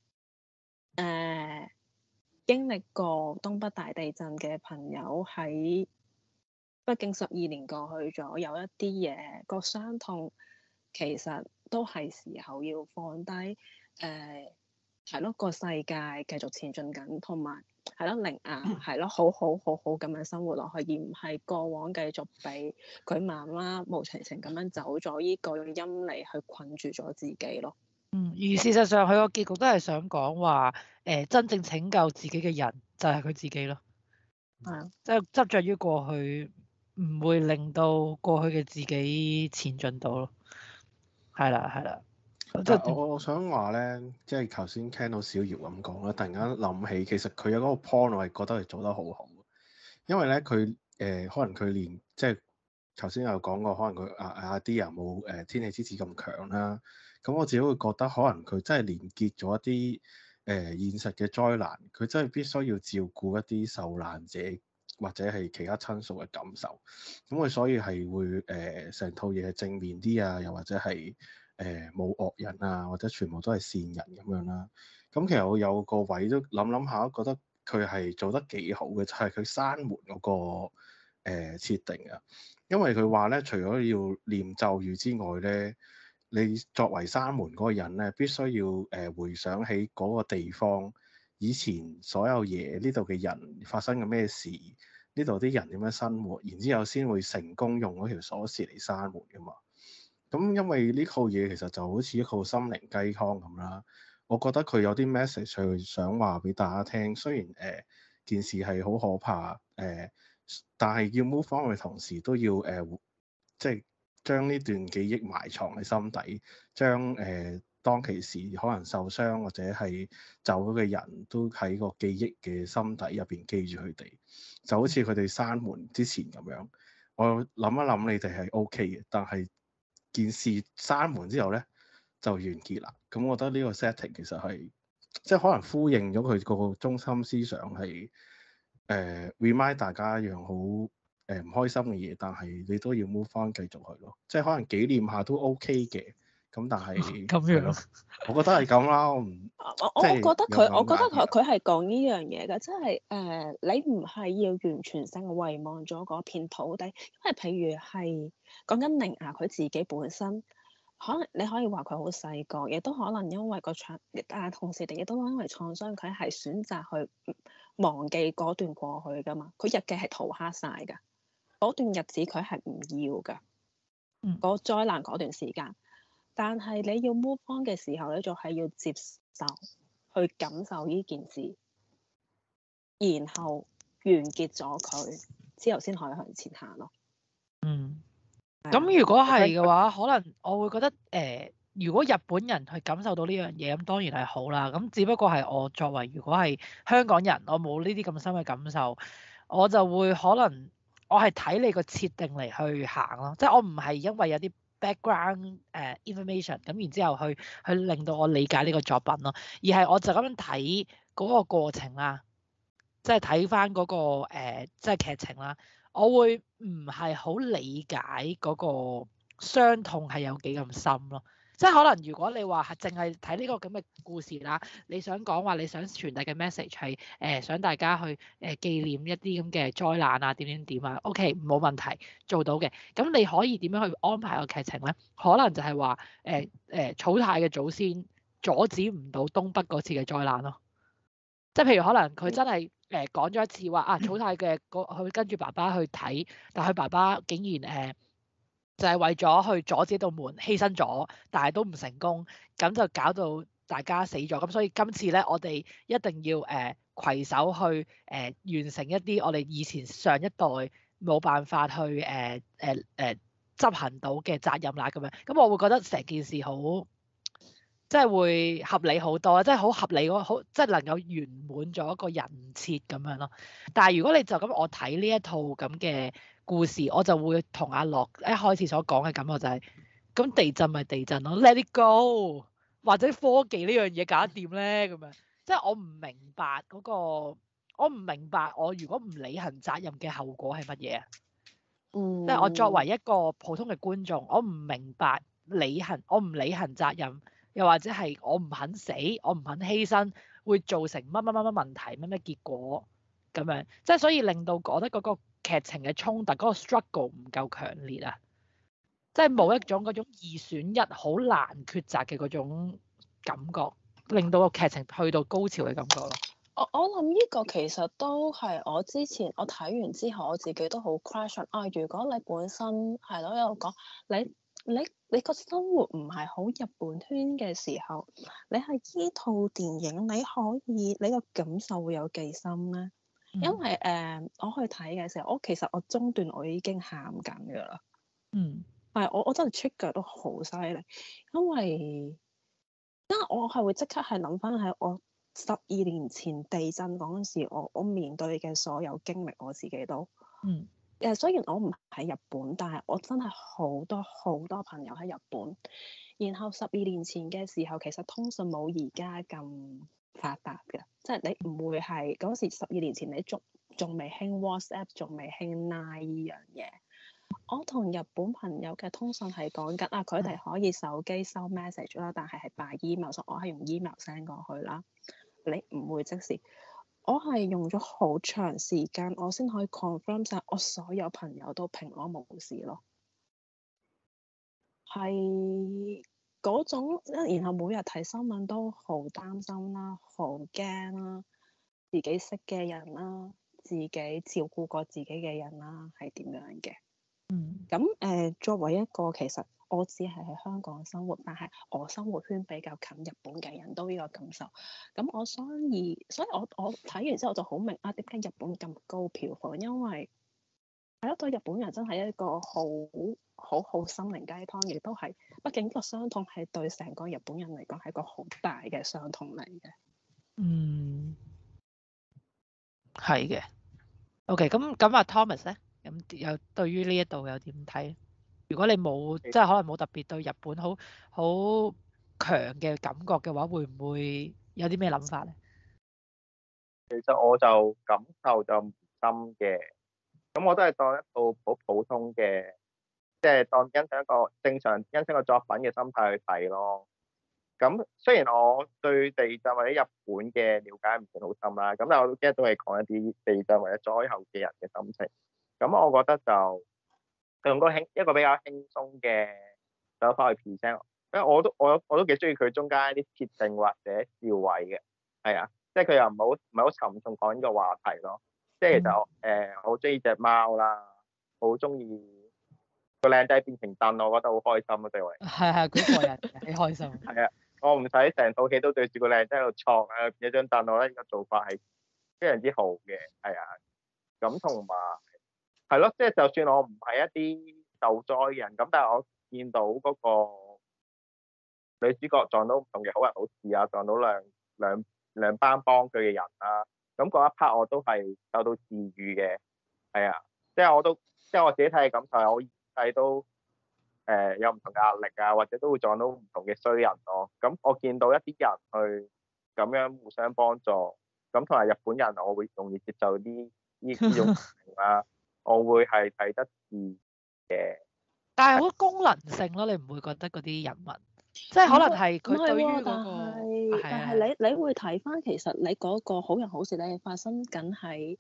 經歷過東北大地震嘅朋友喺畢竟12年過去咗，有一啲嘢個傷痛其實都係時候要放低，係咯，個世界繼續前進緊，同埋係咯，靈眼係咯，好好咁樣生活落去，而唔係過往繼續俾佢媽媽無情情咁樣走咗，呢個用陰嚟去困住咗自己咯。 而事實上佢個結局都係想講話，真正拯救自己嘅人就係佢自己咯。 係即係執着於過去，唔會令到過去嘅自己前進到咯。係啦。 但我想話咧，即係頭先聽到小姚咁講啦，突然間諗起，其實佢有嗰個 point，我係覺得佢做得好好。因為咧，佢可能佢連即係頭先有講過，可能佢idea冇天氣之子咁強啦。咁我自己會覺得，可能佢真係連結咗一啲現實嘅災難，佢真係必須要照顧一啲受難者或者係其他親屬嘅感受。咁佢所以係會成套嘢係正面啲啊，又或者係冇惡人啊，或者全部都係善人咁樣啦。咁其實我有個位都諗下，覺得佢係做得幾好嘅，就係佢閂門嗰個設定啊。因為佢話咧，除咗要念咒語之外咧，你作為閂門嗰個人咧，必須要回想起嗰個地方以前所有嘢，呢度嘅人發生嘅咩事，呢度啲人點樣生活，然之後先會成功用嗰條鎖匙嚟閂門噶嘛。咁因為呢套嘢其實就好似一套心靈雞湯咁啦，我覺得佢有啲 message 去想話俾大家聽。雖然件事係好可怕但係要 move on 嘅同時都要即係將呢段記憶埋藏喺心底，將當其時可能受傷或者係走咗嘅人都喺個記憶嘅心底入邊記住佢哋，就好似佢哋閂門之前咁樣。我諗一諗你哋係 OK 嘅，但係件事閂門之後咧就完結啦。咁我覺得呢個 setting 其實係即係可能呼應咗佢個中心思想係remind 大家一樣好唔開心嘅嘢，但係你都要 move on 繼續去咯。即係可能紀念下都 OK 嘅。 咁但係咁係咯樣， 我覺得係咁啦，我唔我即係覺得佢， 有咁我覺得嘅 idea 佢係講呢樣嘢嘅，即係你唔係要完全性遺忘咗嗰片土地，因為譬如係講緊鈴芽佢自己本身，可能你可以話佢好細個，亦都可能因為個創，但係同時地亦都因為創傷，佢係選擇去忘記嗰段過去㗎嘛，佢日記係塗黑晒㗎，嗰段日子佢係唔要㗎， 嗯嗰災難嗰段時間。但係你要 move on 嘅時候，你就係要接受，去感受呢件事，然後完結咗佢之後，先可以向前行咯。 嗯。 係啊咁如果係聽嘅話，可能我會覺得如果日本人去感受到呢樣嘢，咁當然係好啦。咁只不過係我作為如果係香港人，我冇呢啲咁深嘅感受，我就會可能我係睇你個設定嚟去行咯，即係我唔係因為有啲 background information 咁然之後去令到我理解呢個作品咯，而係我就咁樣睇嗰個過程啦，即係睇翻嗰個即係劇情啦。我會唔係好理解嗰個傷痛係有幾咁深咯，即係可能如果你話係淨係睇呢個咁嘅故事啦，你想講話你想傳遞嘅 message 係想大家去紀念一啲咁嘅災難啊點點點啊，OK 冇問題做到嘅，咁你可以點樣去安排個劇情咧？可能就係話草太嘅祖先阻止唔到東北嗰次嘅災難咯。即係譬如可能佢真係講咗一次話啊，草太嘅佢跟住爸爸去睇，但係佢爸爸竟然就係為咗去阻止道門犧牲咗，但係都唔成功，咁就搞到大家死咗。咁所以今次咧，我哋一定要攜手去完成一啲我哋以前上一代冇辦法去執行到嘅責任啦咁樣。咁我會覺得成件事好。即係會合理好多，即係好合理好即係能夠圓滿咗一個人設咁樣咯。但係如果你就咁我睇呢一套咁嘅故事，我就會同阿樂一開始所講嘅感覺就係，咁地震咪地震咯，let it go，或者科技呢樣嘢搞掂咧咁樣。即係我唔明白嗰個，我唔明白我如果唔履行責任嘅後果係乜嘢啊？即係我作為一個普通嘅觀眾，我唔明白我唔履行責任，又或者係我唔肯死，我唔肯犧牲，會造成乜乜乜乜問題，乜乜結果咁樣。即係所以令到我覺得嗰個劇情嘅衝突，嗰個 struggle 唔夠強烈啊！即係冇一種嗰種二選一好難抉擇嘅嗰種感覺，令到個劇情去到高潮嘅感覺咯。 我諗呢個其實都係我之前我睇完之後，我自己都好 question 啊！如果你本身係咯有講你個生活唔係好日本圈嘅時候，你係依套電影你可以你個感受會有幾深咧？因為我去睇嘅時候，其實我中段我已經喊緊㗎啦。係我真係 trigger 都好犀利，因為我係會即刻係諗翻喺我12年前地震嗰陣時，我面對嘅所有經歷，我自己都雖然我唔喺日本，但係我真係好多好多朋友喺日本。然後12年前嘅時候，其實通訊冇而家咁發達嘅，即係你唔會係嗰時12年前你仲未興 WhatsApp，仲未興 Line 依樣嘢。我同日本朋友嘅通訊係講緊佢哋可以手機收 message 啦，但係 by email，所以我係用 email send 過去啦。你唔會即時，我係用咗好長時間，我先可以 confirm 晒我所有朋友都平安無事咯。係嗰種，然後每日睇新聞都好擔心啦，好驚啦，自己識嘅人啦，自己照顧過自己嘅人啦，係點樣嘅？咁作為一個其實我只係喺香港生活，但係我生活圈比較近日本嘅人都呢個感受。咁所以我睇完之後就好明點解日本咁高票房，因為係咯，對日本人真係一個好心靈雞湯，亦都係畢竟個傷痛係對成個日本人嚟講係一個好大嘅傷痛嚟嘅。 係嘅。OK，咁阿 Thomas 咧，咁有對於呢一度有點睇？如果你冇即係可能冇特別對日本好強嘅感覺嘅話，會唔會有啲咩諗法咧？ 其實我就感受就唔深嘅，咁我都係當一套好普通嘅即係當欣賞一個正常欣賞個作品嘅心態去睇咯。咁雖然我對地震或者日本嘅了解唔算好深啦，咁但係我都 get 到係講一啲地震或者災後嘅人嘅心情。咁我覺得就用一個比較輕鬆嘅手法去 present，因為我都幾中意佢中間一啲設定或者笑位嘅，係啊，即係佢又唔係好沉重講呢個話題咯。即係其實我好中意隻貓啦，好中意個靚仔變成凳，我覺得好開心咯，對我嚟講。 係嗰個人幾開心。 係啊，我唔使成套戲都對住個靚仔喺度坐啊，變咗張凳，我覺得呢個做法係非常之好嘅，係啊。咁同埋係咯，即係就算我唔係一啲受災嘅人，咁但係我見到嗰個女主角撞到唔同嘅好人好事啊，撞到兩班幫佢嘅人啊，咁嗰一 part 我都係受到治愈嘅，係啊，即係我自己睇嘅感受係我睇都有唔同嘅壓力啊，或者都會撞到唔同嘅衰人咯。咁我見到一啲人去咁樣互相幫助，咁同埋日本人我會容易接受呢種情啦，我會係睇得住嘅。 但係好功能性咯，你唔會覺得嗰啲人物，即係可能係佢對於嗰個但係你會睇翻，其實你嗰個好人好事咧發生緊喺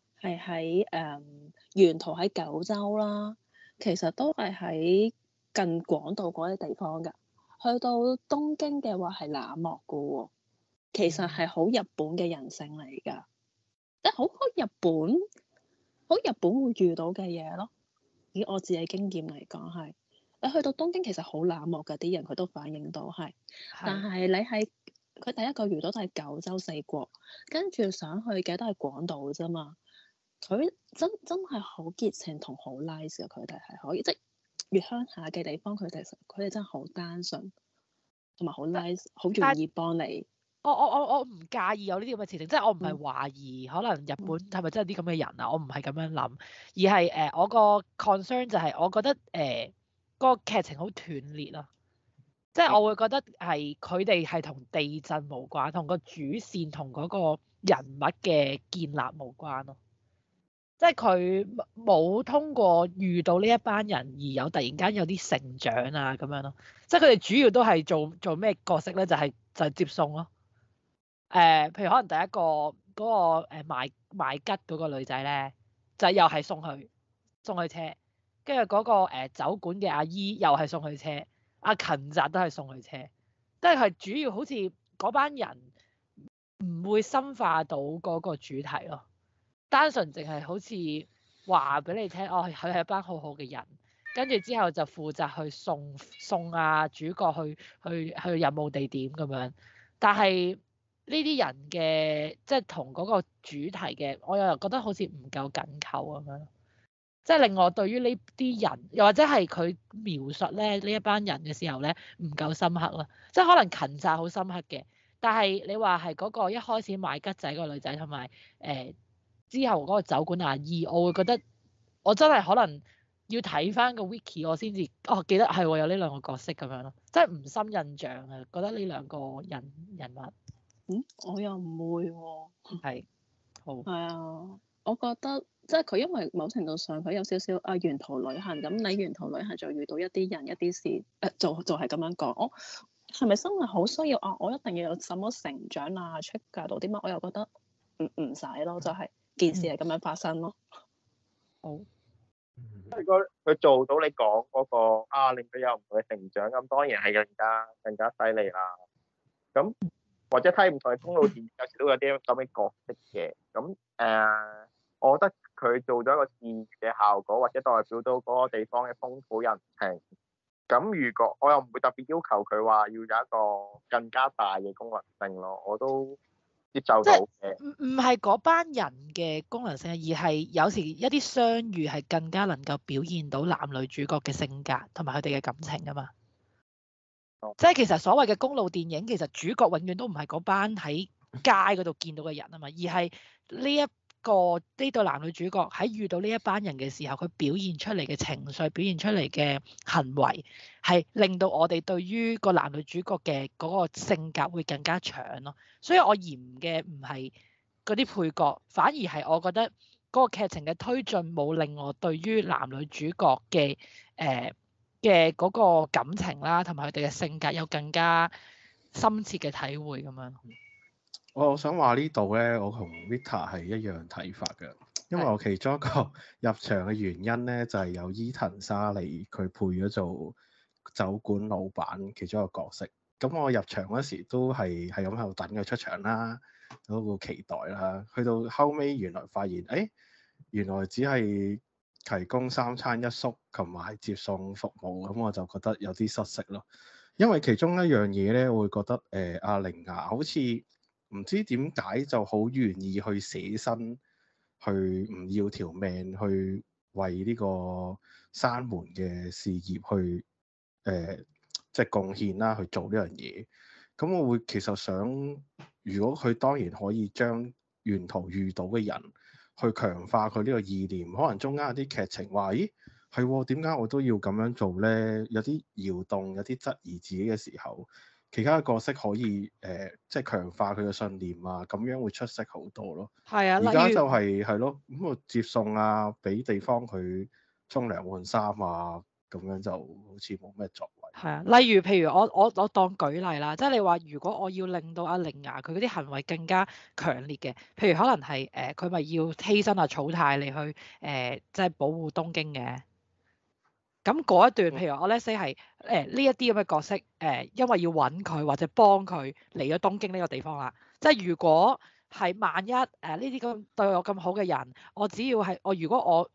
沿途喺九州啦，其實都係喺近廣島嗰啲地方㗎。去到東京嘅話係冷漠㗎喎，其實係好日本嘅人性嚟㗎，即係好日本會遇到嘅嘢咯。以我自己經驗嚟講係，你去到東京其實好冷漠㗎，啲人佢都反映到係，但係你係佢第一個遇到都係九州四國，跟住上去嘅都係廣島啫嘛。佢真係好熱情同好 nice 嘅，佢哋係可以即係越鄉下嘅地方，佢哋真係好單純，同埋好 nice， 好容易幫你。 我唔介意有呢啲咁嘅設定，即係我唔係懷疑可能日本係咪真係啲咁嘅人啊，我唔係咁樣諗，而係我個 concern 就係我覺得個劇情好斷裂咯，即係我會覺得係佢哋係同地震無關，同個主線同嗰個人物嘅建立無關咯，即係佢冇通過遇到呢一班人而有突然間有啲成長啊咁樣咯，即係佢哋主要都係做咩角色咧？就係接送咯。譬如可能第一個嗰個賣桔嗰個女仔咧，就又係送去車，跟住嗰個酒館嘅阿姨又係送去車，阿芹澤都係送去車，即係主要好似嗰班人唔會深化到嗰個主題咯，單純淨係好似話俾你聽，哦，佢係一班好好嘅人，跟住之後就負責去送主角去任務地點咁樣，但係呢啲人嘅即係同嗰個主題嘅，我又覺得好似唔夠緊扣咁樣，即係令我對於呢啲人，又或者係佢描述咧呢一班人嘅時候咧唔夠深刻啦。即係可能芹澤好深刻嘅，但係你話係嗰個一開始賣桔仔個女仔同埋之後嗰個酒館阿姨，我會覺得我真係可能要睇翻個 wiki 我先至記得係有呢兩個角色咁樣咯，即係唔深印象啊，覺得呢兩個人物。 我又唔會喎。 係，好。 係啊，我覺得即係佢因為某程度上佢有少少沿途旅行，咁你沿途旅行就遇到一啲人一啲事，就係咁樣講。我係咪真係好需要我一定要有什麼成長啊？出界到啲乜？我又覺得唔使咯，就係件事係咁樣發生咯。 好。 如果佢做到你講嗰個令佢有唔同嘅成長，咁當然係更加犀利啦。咁或者睇唔同嘅公路電影，有時都有啲咁嘅角色嘅。咁我覺得佢做咗一個治癒嘅效果，或者代表到嗰個地方嘅風土人情。咁如果我又唔會特別要求佢話要有一個更加大嘅功能性咯，我都接受到嘅。 唔係嗰班人嘅功能性，而係有時一啲相遇係更加能夠表現到男女主角嘅性格同埋佢哋嘅感情啊嘛。即係其實所謂嘅公路電影，其實主角永遠都唔係嗰班喺街嗰度見到嘅人啊嘛，而係呢對男女主角喺遇到呢一班人嘅時候，佢表現出嚟嘅情緒，表現出嚟嘅行為，係令到我哋對於個男女主角嘅嗰個性格會更加搶咯。所以我嫌嘅唔係嗰啲配角，反而係我覺得嗰個劇情嘅推進冇令我對於男女主角嘅嗰個感情啦，同埋佢哋嘅性格有更加深切嘅體會咁樣。 我想話呢度咧，我同 Vita 係一樣睇法嘅，因為我其中一個入場嘅原因咧，就係有伊藤沙莉佢配咗做酒館老闆其中一個角色。咁我入場嗰時都係咁喺度等佢出場啦，嗰個期待啦。去到後尾原來發現，原來只係提供3餐1宿同埋接送服務，咁我就覺得有啲失色咯。因為其中一樣嘢咧，我會覺得阿鈴芽好似唔知點解就好願意去捨身，去唔要條命去為呢個山門嘅事業去即係貢獻啦，去做呢樣嘢。咁我會其實想，如果佢當然可以將沿途遇到嘅人去強化佢呢個意念，可能中間有啲劇情話，咦係喎，點解我都要咁樣做呢？有啲搖動，有啲質疑自己嘅時候，其他嘅角色可以即係強化佢嘅信念啊，咁樣會出色好多咯。 係啊， 而家就係咯，咁我接送啊，俾地方佢沖涼換衫啊，咁樣就好似冇咩作為。 係啊，例如譬如我當舉例啦，即係你話如果我要令到阿鈴芽佢嗰啲行為更加強烈嘅，譬如可能係佢咪要犧牲阿草太嚟去即係保護東京嘅。咁嗰一段，譬如我 let's say 係呢一啲咁嘅角色因為要揾佢或者幫佢嚟咗東京呢個地方啦。即係如果係萬一呢啲咁對我咁好嘅人，我只要係如果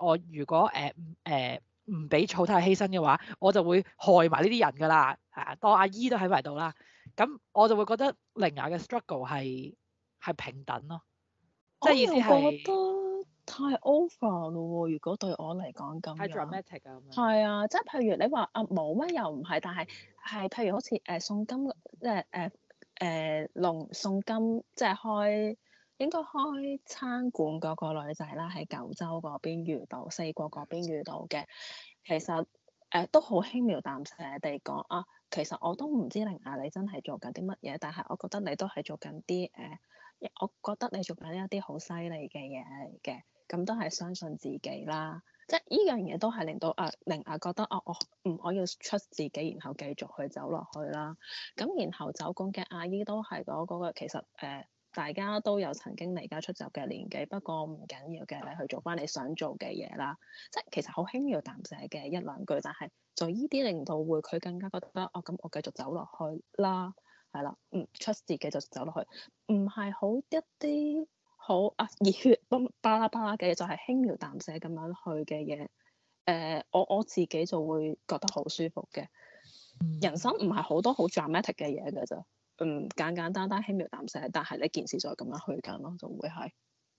唔俾草太犧牲嘅話，我就會害埋呢啲人㗎啦。當阿姨都喺埋度啦，咁我就會覺得鈴芽嘅 struggle 係平等咯。即係意思係太 over 咯喎！如果對我嚟講咁太樣， dramatic 啊咁樣。 係啊，即係譬如你話冇咩又唔係，但係譬如好似宋金即係宋金即係應該開餐館嗰個女仔啦，喺九州嗰邊遇到四國嗰邊遇到嘅，其實都好輕描淡寫地講啊，其實我都唔知鈴芽你真係做緊啲乜嘢，但係我覺得你都係做緊啲我覺得你做緊一啲好犀利嘅嘢嚟嘅，咁都係相信自己啦。即係呢樣嘢都係令到鈴芽覺得我要出自己，然後繼續去走落去啦。咁然後酒館嘅阿姨都係嗰個其實大家都有曾經離家出走嘅年紀，不過唔緊要嘅，你去做翻你想做嘅嘢啦。即係其實好輕描淡寫嘅一兩句，但係就依啲令到會佢更加覺得咁我繼續走落去啦。係啦，出自己就走落去，唔係好一啲好熱血巴拉巴拉嘅嘢，就係輕描淡寫咁樣去嘅嘢。我自己就會覺得好舒服嘅。人生唔係好多好 dramatic 嘅嘢㗎咋，簡簡單單輕描淡寫，但係你件事就係咁樣去緊咯，就會係。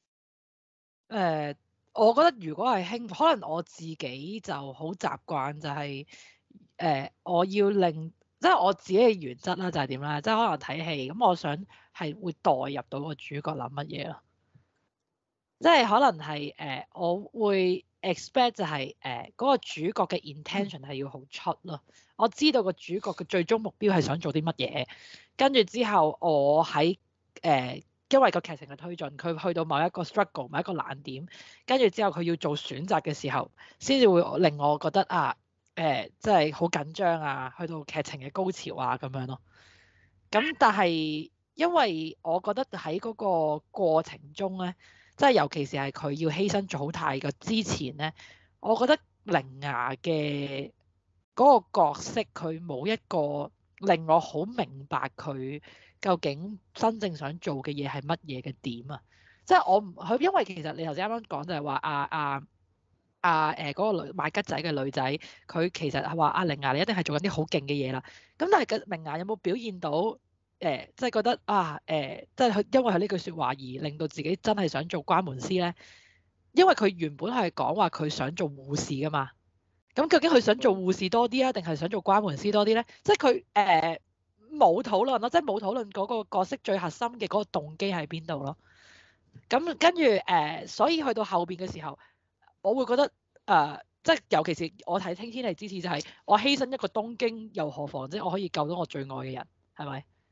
我覺得如果係可能我自己就好習慣就係我要令。即係我自己嘅原則啦，就係點啦？即係可能睇戲咁，我想係會代入到個主角諗乜嘢咯。即係可能係我會 expect 就係嗰個主角嘅 intention 係要好出咯。我知道個主角嘅最終目標係想做啲乜嘢，跟住之後我喺因為個劇情嘅推進，佢去到某一個 struggle、某一個難點，跟住之後佢要做選擇嘅時候，先至會令我覺得即係好緊張啊，去到劇情嘅高潮啊咁樣咯。咁但係因為我覺得喺嗰個過程中咧，即係尤其是係佢要犧牲草太嘅之前咧，我覺得鈴芽嘅嗰個角色佢冇一個令我好明白佢究竟真正想做嘅嘢係乜嘢嘅點啊。即係我唔佢，因為其實你頭先啱啱講就係話嗰個賣桔仔嘅女仔，佢其實係話鈴芽你一定係做緊啲好勁嘅嘢啦。咁但係嘅鈴芽有冇表現到即係覺得即係佢因為佢呢句説話而令到自己真係想做關門師咧？因為佢原本係講話佢想做護士㗎嘛。咁究竟佢想做護士多啲啊，定係想做關門師多啲咧？即係佢冇討論咯，即係冇討論嗰個角色最核心嘅嗰個動機喺邊度咯。咁跟住所以去到後邊嘅時候，我會覺得即係尤其是我睇《聽天氣之子》就係我犧牲一個東京又何妨啫？我可以救到我最愛嘅人，係咪？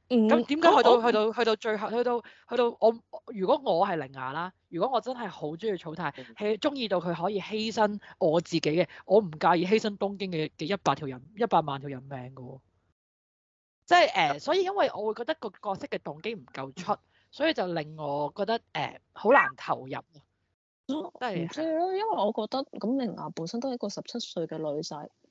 咁點解我去到最後去到我如果我係鈴芽啦，如果我真係好中意草太，係中意到佢可以犧牲我自己嘅，我唔介意犧牲東京嘅100萬條人命嘅喎。即係所以因為我會覺得個角色嘅動機唔夠出，所以就令我覺得好難投入。 唔知咯，因為我覺得咁鈴芽本身都係一個17歲嘅女仔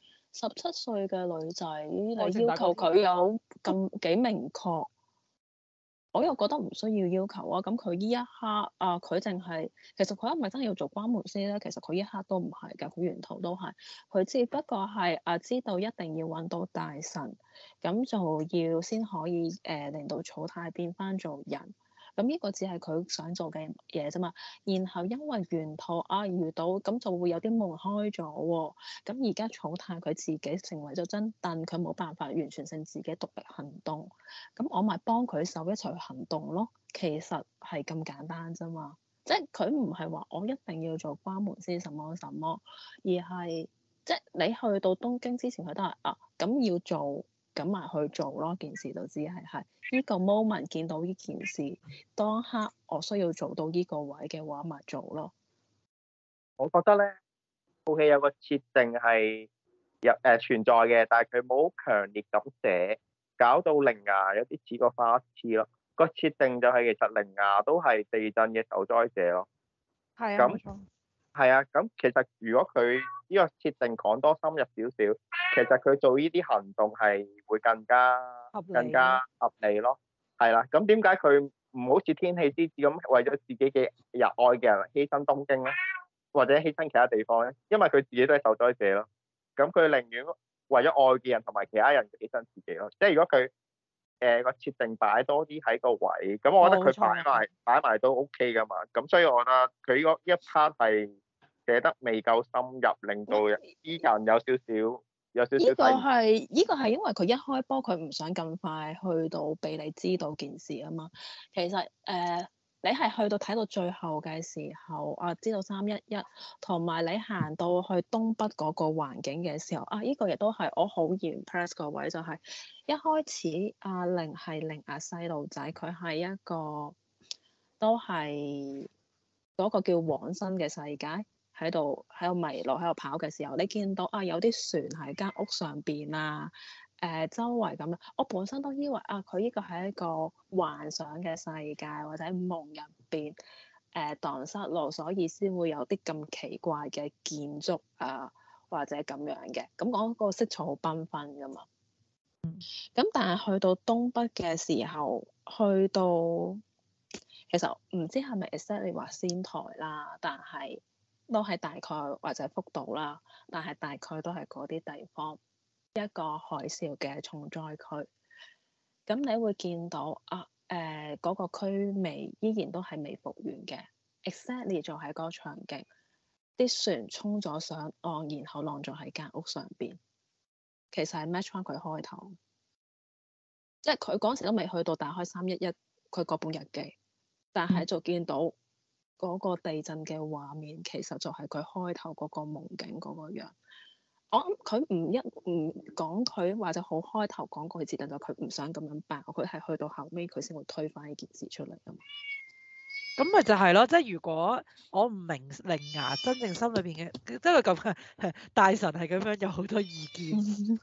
，17歲嘅女仔，你要求佢有咁幾明確，我又覺得唔需要要求啊。咁佢呢一刻啊，佢淨係其實佢係咪真係要做關門師咧？其實佢一刻都唔係㗎，佢源頭都係佢只不過係知道一定要揾到大神，咁就要先可以令到草太變翻做人。咁呢個只係佢想做嘅嘢啫嘛，然後因為沿途遇到咁就會有啲門開咗喎，咁而家草太佢自己成為咗真但佢冇辦法完全性自己獨立行動，咁我咪幫佢手一齊去行動咯，其實係咁簡單啫嘛，即係佢唔係話我一定要做關門先什麼什麼，而係即係你去到東京之前佢都係咁要做。咁埋去做咯，件事就只係呢個 moment 見到呢件事，當刻我需要做到呢個位嘅話，咪做咯。 我覺得咧，套戲有個設定係存在嘅，但係佢冇好強烈咁寫，搞到鈴芽有啲似個花痴咯。個設定就係其實鈴芽都係地震嘅受災者咯。 係啊，冇錯。 係啊，咁其實如果佢呢個設定講多深入少少，其實佢做呢啲行動係會更加合理咯。係啦，咁點解佢唔好似天氣之子咁為咗自己嘅愛嘅人犧牲東京咧，或者犧牲其他地方咧？因為佢自己都係受災者咯。咁佢寧願為咗愛嘅人同埋其他人犧牲自己咯。即係如果佢個設定擺多啲喺個位，咁我覺得佢擺埋都 OK 噶嘛。咁所以我覺得佢呢一 part 係寫得未夠深入，令到啲人有少少。呢個係因為佢一開波佢唔想咁快去到俾你知道件事啊嘛。其實你係去到睇到最後嘅時候知道311，同埋你行到去東北嗰個環境嘅時候呢個亦都係我好 impress 個位，就係一開始阿玲係鈴芽細路仔，佢係一個都係嗰個叫往生嘅世界。喺度迷路喺度跑嘅時候，你見到有啲船喺間屋上邊周圍咁樣，我本身都以為佢呢個係一個幻想嘅世界或者夢入邊蕩失路，所以先會有啲咁奇怪嘅建築或者咁樣嘅，咁嗰個色彩好繽紛噶嘛。咁但係去到東北嘅時候，去到其實唔知係咪 exactly 話仙台啦，但係。都係大概或者福島啦，但係大概都係嗰啲地方，一個海嘯嘅重災區。咁你會見到嗰個區依然都係未復原嘅 ，exactly 就喺嗰個場景，啲船衝咗上岸，然後晾咗喺間屋上邊。其實係 match 翻佢開頭，即係佢嗰時都未去到打開311佢嗰本日記，但係就見到。嗰個地震嘅畫面其實就係佢開頭嗰個夢境嗰個樣。我諗佢唔講佢或者好開頭講過佢設定就佢唔想咁樣爆，佢係去到後尾佢先會推翻呢件事出嚟㗎嘛。 咁咪就係咯，即係如果我唔明鈴芽真正心裏邊嘅，即係咁大神係咁樣有好多意見，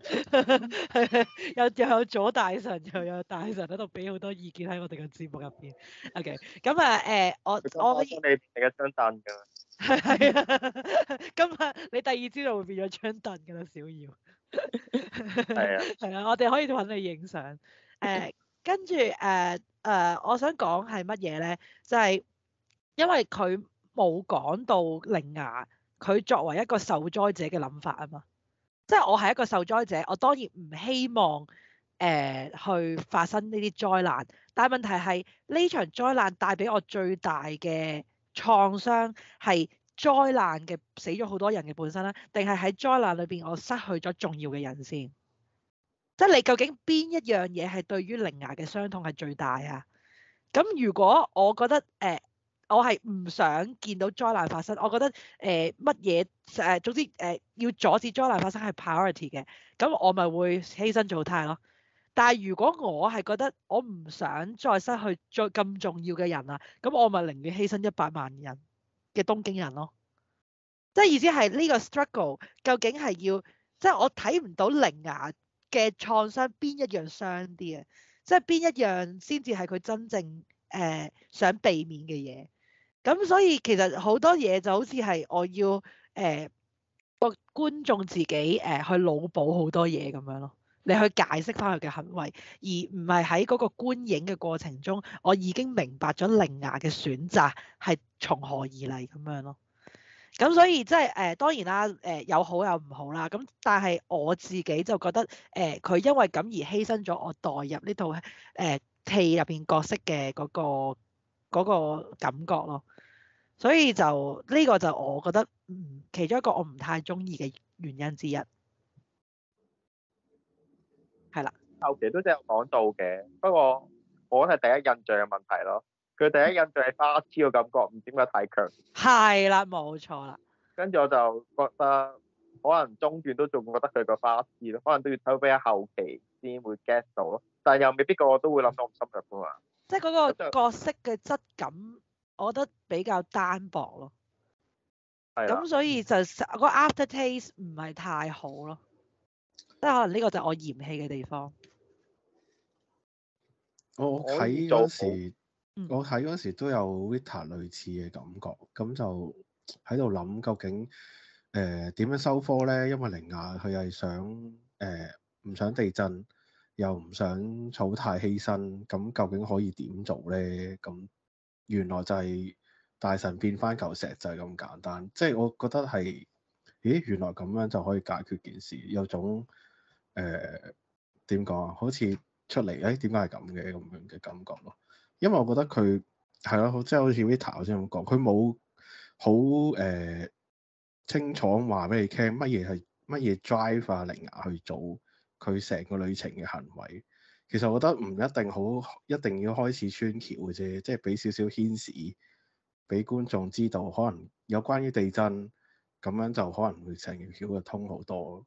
又有左大神，又有大神喺度俾好多意見喺我哋嘅節目入邊。OK，咁我可以你係一張凳㗎。 係啊，今日你第二朝就會變咗張凳㗎啦，小姚。係啊，我哋可以揾你影相。跟住我想講係乜嘢咧？就係因為佢冇講到鈴芽佢作為一個受災者嘅諗法啊嘛。即係我係一個受災者，我當然唔希望去發生呢啲災難。但係問題係呢場災難帶俾我最大嘅創傷係災難嘅死咗好多人嘅本身啦，定係喺災難裏邊我失去咗重要嘅人先？即係你究竟邊一樣嘢係對於鈴芽嘅傷痛係最大啊？咁如果我覺得我係唔想見到災難發生，我覺得乜嘢總之要阻止災難發生係 priority 嘅，咁我咪會犧牲草太咯。 但係如果我係覺得我唔想再失去再咁重要嘅人啊，咁我咪寧願犧牲100萬人嘅東京人咯。即係意思係呢個 struggle 究竟係要，即係我睇唔到鈴芽嘅創傷邊一樣傷啲啊？即係邊一樣先至係佢真正想避免嘅嘢？咁所以其實好多嘢就好似係我要個觀眾自己去腦補好多嘢咁樣咯，你去解釋翻佢嘅行為，而唔係喺嗰個觀影嘅過程中，我已經明白咗鈴芽嘅選擇係從何而嚟咁樣咯。咁所以即係當然啦，有好有唔好啦。咁但係我自己就覺得佢因為咁而犧牲咗我代入呢套戲入邊角色嘅嗰個感覺咯。所以就呢個就我覺得其中一個我唔太中意嘅原因之一，係啦。 後期都真係有講到嘅，不過我覺得係第一印象嘅問題咯。佢第一印象係花痴嘅感覺，唔知點解太強。 係啦，冇錯啦。 跟住我就覺得可能中段都仲覺得佢個花痴咯，可能都要睇翻後期先會 get 到咯。但係又未必個個都會諗到咁深入噶嘛。 即係嗰個角色嘅質感，我覺得比較單薄咯。 係啦。 咁所以就個 aftertaste 唔係太好咯。即係可能呢個就係我嫌棄嘅地方。 我睇嗰時都有 Vita 類似嘅感覺，咁就喺度諗究竟點樣收科咧？因為鈴芽佢係想唔想地震，又唔想草太犧牲，咁究竟可以點做咧？咁原來就係大神變翻嚿石就係咁簡單，即係我覺得係，咦原來咁樣就可以解決件事，有種點講啊？好似出嚟點解係咁嘅咁樣嘅感覺咯。因為我覺得佢係咯，即係好似 Vita 頭先咁講，佢冇好清楚話俾你聽乜嘢 drive 啊鈴芽去做佢成個旅程嘅行為。其實我覺得唔一定要開始穿橋嘅啫，即係俾少少牽示俾觀眾知道，可能有關於地震咁樣就可能會成條橋就通好多。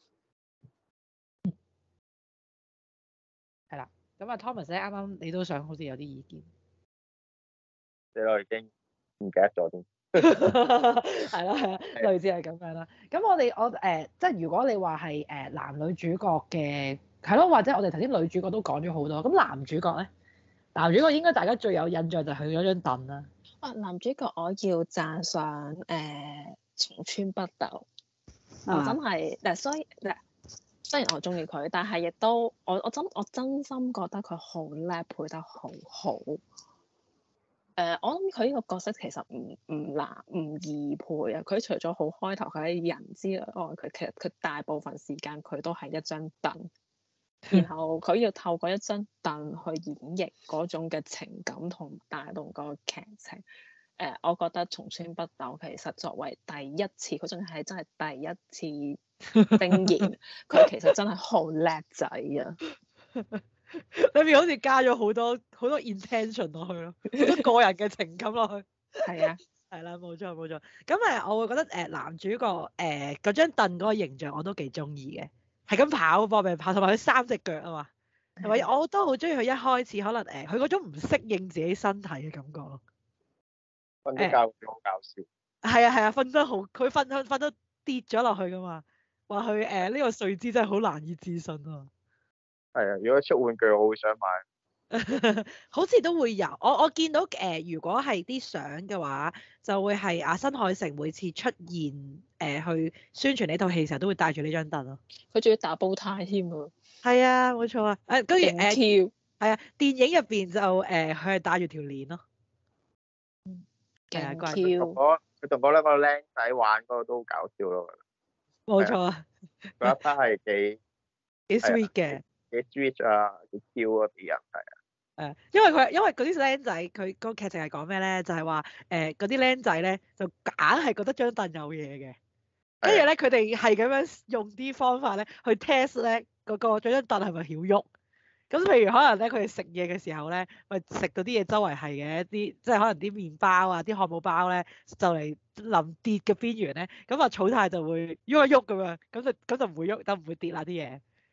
係啦，咁啊 Thomas 咧，啱啱你都想好似有啲意見。 我已經唔記得咗添。 係啦，類似係咁樣啦。咁我即係如果你話係男女主角嘅係咯，或者我哋頭先女主角都講咗好多，咁男主角咧，男主角應該大家最有印象就係佢嗰張凳啦。 男主角我要讚上松村北斗，我真係嗱，雖然我中意佢，但係亦都我真心覺得佢好叻，配得好好。我諗佢呢個角色其實唔難唔易配啊！佢除咗好開頭佢係人之外，佢其實佢大部分時間佢都係一張凳，然後佢要透過一張凳去演繹嗰種嘅情感同帶動嗰個劇情。我覺得松村北斗其實作為第一次，佢仲係真係第一次經驗，佢其實真係好叻仔啊！ 裏面好似加咗好多 intention 落去咯，好多個人嘅情感落去。 係啊， 係啦，冇錯冇錯。咁我會覺得男主角嗰張凳嗰個形象我都幾中意嘅，係咁跑搏命跑，同埋佢3隻腳啊嘛，同埋我都好中意佢一開始可能佢嗰種唔適應自己身體嘅感覺咯。 瞓得覺好搞笑。 係啊，瞓得好，佢瞓得跌咗落去噶嘛，話佢呢個睡姿真係好難以置信啊。 係啊，如果出玩具我會想買。 好似都會有，我見到如果係啲相嘅話，就會係阿新海誠每次出現去宣傳呢套戲嘅時候，都會帶住呢張凳咯。 佢仲要打煲呔添啊！ 係啊，冇錯啊。跟住係啊，電影入邊就佢係帶住條鏈咯。 勁怪佢同嗰兩個僆仔玩嗰個都好搞笑咯。 冇錯啊。 嗰一 part 係幾 sweet 嘅。 幾 sweet 啊，幾 Q 嗰啲人係啊。 因為嗰啲僆仔，佢個劇情係講咩咧？就係話嗰啲僆仔咧，就硬係覺得張凳有嘢嘅，跟住咧佢哋係咁樣用啲方法咧去 test 咧嗰張凳係咪曉喐。咁譬如可能咧佢哋食嘢嘅時候咧，咪食到啲嘢周圍係嘅一啲，即係可能啲麵包啊、啲漢堡包咧就嚟臨跌嘅邊緣咧，咁啊草太就會喐一喐咁樣，咁就唔會喐，就唔會跌啦啲嘢。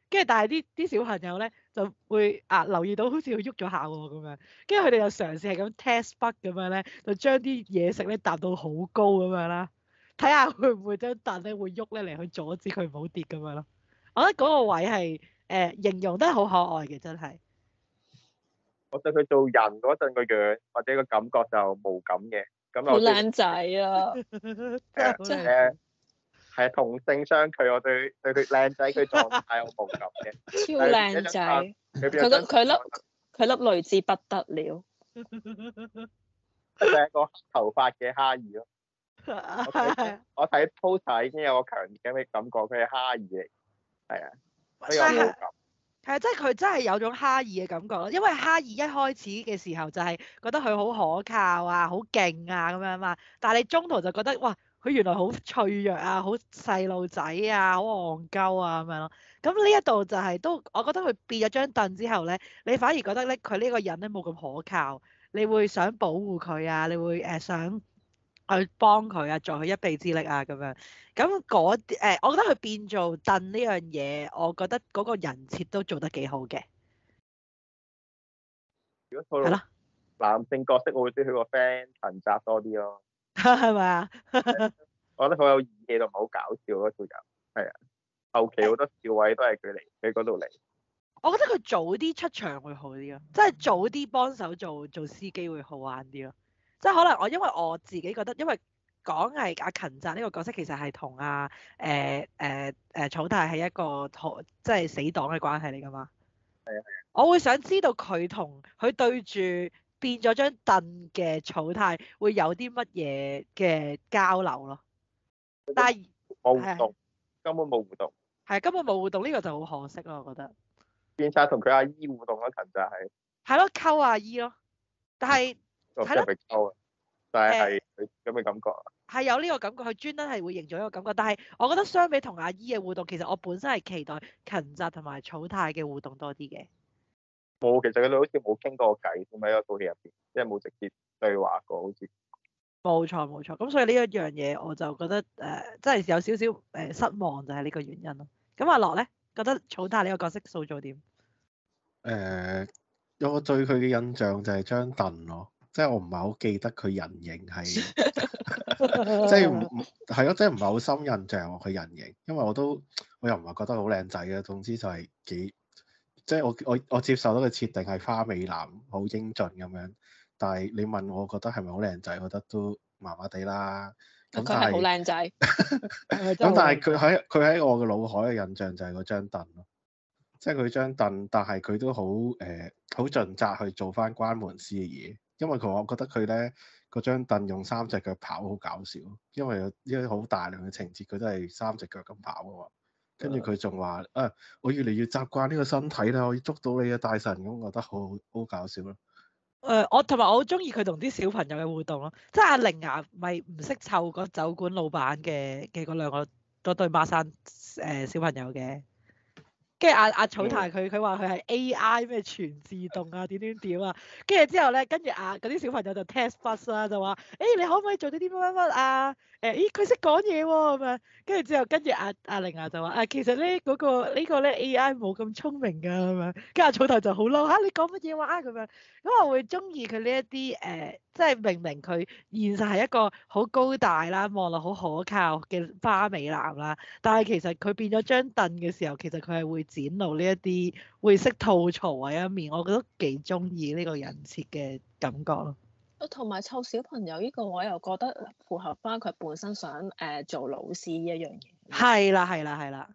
跟住但係啲小朋友咧就會留意到好似佢喐咗下喎咁樣，跟住佢哋就嘗試係咁 test bug 咁樣咧，就將啲嘢食咧搭到好高咁樣啦，睇下會唔會張凳咧會喐咧嚟去阻止佢唔好跌咁樣咯。我覺得嗰個位係形容得好可愛嘅，真係。 我對佢做人嗰陣個樣或者個感覺就無感嘅，咁好我對靚仔啊！ 真係好真靚。 係同性相拒，我對佢靚仔佢狀態我無感嘅。 超靚仔， 佢佢粒淚痣不得了。 就係一個黑頭髮嘅哈兒咯。我睇 poster 已經有個強烈嘅感覺，佢係哈兒嚟，係啊，所以我冇感。 係，即係佢真係有種哈兒嘅感覺咯，因為哈兒一開始嘅時候就係覺得佢好可靠啊、好勁啊咁樣嘛，但係你中途就覺得哇，佢原來好脆弱啊、好細路仔啊、好戇鳩啊咁樣咯。咁呢一度就係都，我覺得佢變咗張凳之後咧，你反而覺得咧佢呢個人咧冇咁可靠，你會想保護佢啊，你會想去幫佢啊，助佢一臂之力啊咁樣。咁嗰啲我覺得佢變做凳呢樣嘢，我覺得嗰個人設都做得幾好嘅。 如果套路男性角色，我會中意佢個 friend 陳澤多啲咯。 係咪啊？ 我覺得好有義氣同埋好搞笑嗰條友，係啊。後期好多笑位都係佢嗰度嚟。 我覺得佢早啲出場會好啲咯，即係早啲幫手做司機會好玩啲咯。即係可能因為我自己覺得，因為講係阿芹澤呢個角色其實係同草太係一個即係死黨嘅關係嚟㗎嘛。 係啊。 我會想知道佢同佢對住變咗張凳嘅草太會有啲乜嘢嘅交流咯。但係冇互動，根本冇互動。 係根本冇互動，呢個就好可惜咯，我覺得。 變晒同佢阿姨互動咯，芹澤係。 係咯，溝阿姨咯。但係係咯， 溝啊，但係佢咁嘅感覺。 係有呢個感覺，佢專登係會營造一個感覺。但係我覺得相比同阿姨嘅互動，其實我本身係期待芹澤同埋草太嘅互動多啲嘅。 冇，其實佢哋好似冇傾過偈咁喺嗰套戲入邊，即係冇直接對話過，好似。 冇錯，咁所以呢一樣嘢我就覺得真係有少少失望，就係呢個原因咯。咁阿樂咧，覺得草太呢個角色塑造點？ 我對佢嘅印象就係張凳咯，即係我唔係好記得佢人形係，即係唔係咯，即係唔係好深印象佢人形，因為我又唔係覺得好靚仔嘅，總之就係幾，即係我接受到嘅設定係花美男好英俊咁樣，但係你問我覺得係咪好靚仔，我覺得都麻麻地啦。咁佢係好靚仔。 咁但係佢喺我嘅腦海嘅印象就係嗰張凳咯。即係佢張凳，但係佢都好好盡責去做翻關門師嘅嘢，因為我覺得佢咧嗰張凳用3隻腳跑好搞笑，因為有啲好大量嘅情節佢都係3隻腳咁跑嘅嘛。跟住佢仲話我越嚟越習慣呢個身體啦，我要捉到你嘅大神咁，我覺得好搞笑咯。 我同埋我好中意佢同啲小朋友嘅互動咯，即係阿玲牙咪唔識湊嗰酒館老闆嘅嗰兩個嗰對孖生小朋友嘅。跟住阿草太佢話佢係 AI 咩全自動啊點啊，跟住之後咧，跟住嗰啲小朋友就 test bus 啦，就話你可唔可以做到啲乜啊？佢識講嘢喎咁樣，跟住之後跟住阿玲牙就話其實咧呢個咧 AI 冇咁聰明㗎咁樣，跟住阿草太就好嬲嚇，你講乜嘢話咁樣，咁我會中意佢呢一啲即係明明佢現實係一個好高大啦，望落好可靠嘅花美男啦，但係其實佢變咗張凳嘅時候，其實佢係會展露呢一啲會識吐槽嘅一面，我覺得幾中意呢個人設嘅感覺咯。 同埋湊小朋友呢個我又覺得符合翻佢本身想做老師呢一樣嘢。係啦。 係啊。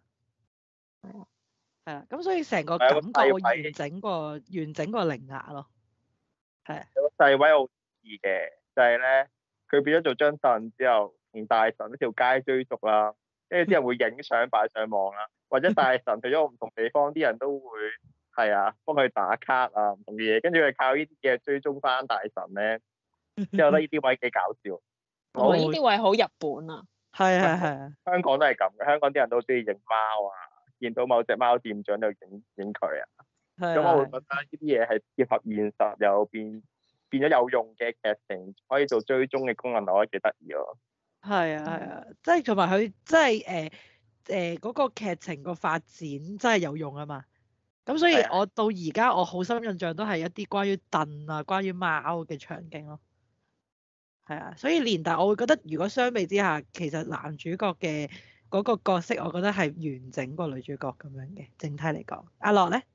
咁所以成個感覺完整個鈴芽咯。係啊。 有個細位好易嘅，就係咧佢變咗做張凳之後，同大神一條街追逐啦，跟住啲人會影相擺上網啦，或者大神去咗唔同地方，啲人都會係啊幫佢打卡啊唔同嘅嘢，跟住佢靠呢啲嘢追蹤翻大神咧。之後咧，呢啲位幾搞笑。 我呢啲位好日本啊。 係。 香港都係咁嘅，香港啲人都中意影貓啊，見到某隻貓店長就影佢啊。咁我會覺得呢啲嘢係結合現實又變咗有用嘅劇情，可以做追蹤嘅功能，我覺得幾得意咯。 係啊，即係同埋佢即係嗰個劇情個發展真係有用啊嘛。咁所以係啊我到而家我好深印象都係一啲關於凳啊、關於貓嘅場景咯。係啊，所以連帶我會覺得，如果相比之下，其實男主角嘅嗰個角色，我覺得係完整過女主角咁樣嘅。整體嚟講，阿樂咧，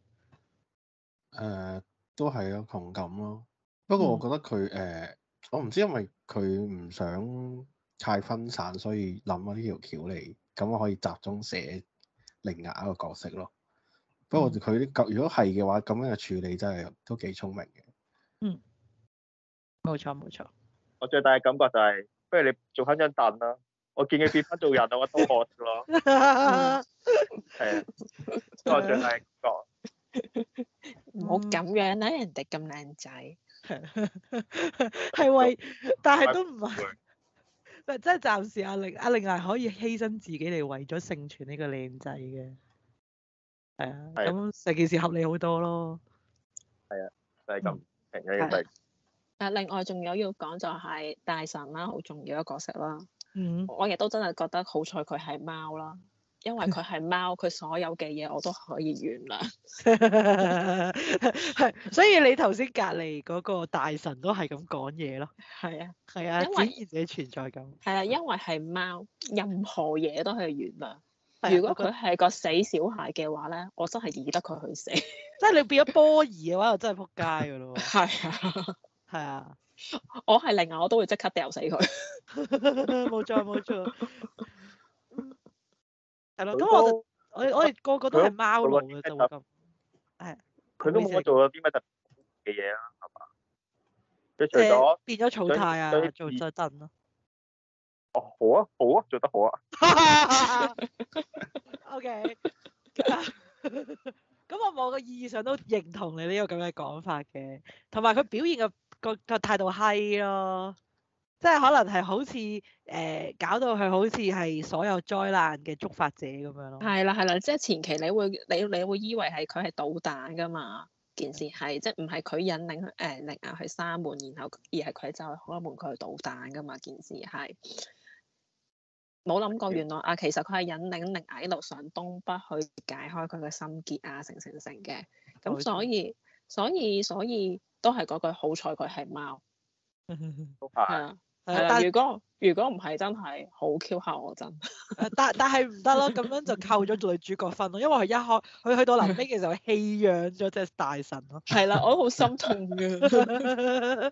都係有同感咯。不過我覺得佢我唔知，因為佢唔想太分散，所以諗咗呢條橋嚟，咁我可以集中寫鈴芽一個角色咯。不過佢啲如果係嘅話，咁樣嘅處理真係都幾聰明嘅。 嗯，冇錯冇錯。 我最大嘅感覺就係，不如你做翻張凳啦。我見佢變翻做人啊，我都可惜咯。係啊，我最大嘅感覺。 唔好咁樣啦，人哋咁靚仔。 係為，但係都唔係，即係暫時阿玲係可以犧牲自己嚟為咗成全呢個靚仔嘅。係啊，咁成件事合理好多咯。 係啊，就係咁平嘅就係。 另外仲有要講就係大神啦，好重要一個角色啦。 嗯， 我亦都真係覺得好彩佢係貓啦，因為佢係貓，佢所有嘅嘢我都可以原諒。 係，所以你頭先隔離嗰個大神都係咁講嘢咯。 係啊， 係啊， 因為展現自己存在感。 係啊，因為係貓，任何嘢都係原諒。 係啊如果佢係個死小孩嘅話咧，我真係易得佢去死。 即係你變咗波兒嘅話，就真係撲街噶咯喎。 係啊， 係啊， 我係另外我都會即刻掉死佢。 冇錯冇錯。係咯，咁我哋個個都係貓奴嘅，就會咁。係。 佢都冇乜做咗啲乜特別嘅嘢啦，係嘛？佢除咗變咗草太啊，做咗凳咯。 哦，好啊，好啊，做得好啊。 OK。咁我某個意義上都認同你呢個咁嘅講法嘅，同埋佢表現嘅個態度閪咯，即係可能係好似搞到佢好似係所有災難嘅觸發者咁樣咯。 係啦係啦，即係前期你會以為係佢係導彈噶嘛，件事係即係唔係佢引領鈴芽去閂門，然後而係佢就去開門，佢去導彈噶嘛，件事係冇諗過原來其實佢係引領鈴芽一路上東北去解開佢嘅心結啊，成嘅。咁所以都係嗰句好彩佢係貓。係啊。但如果唔係真係好 Q 下我真。 但係唔得咯，咁樣就扣咗女主角分咯，因為佢去到臨尾嘅時候棄養咗隻大神咯。 係啦，我都好心痛㗎。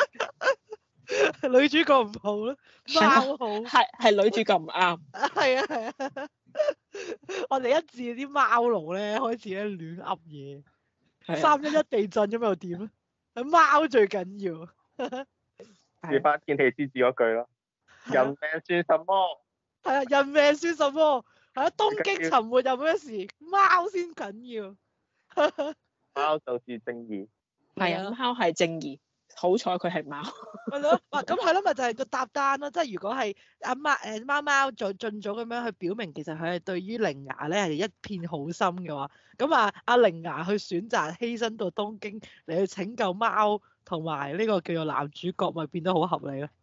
女主角唔好咯，貓好。 係女主角唔啱。 係啊。我哋一致啲貓奴咧開始咧亂噏嘢。311地震咁又點咧？貓最緊要。 接翻天氣之子嗰句咯，人命算什麼？ 係啊，人命算什麼？係啊，東京沉沒有咩事？貓先緊要。 貓就是正義。 係啊，貓係正義。好彩佢係貓。 係咯，咁係咯，咪就係個搭單咯。即係如果係貓貓盡早咁樣去表明，其實佢係對於鈴芽咧係一片好心嘅話，咁阿鈴芽去選擇犧牲到東京嚟去拯救貓同埋呢個叫做男主角，咪變得好合理咯。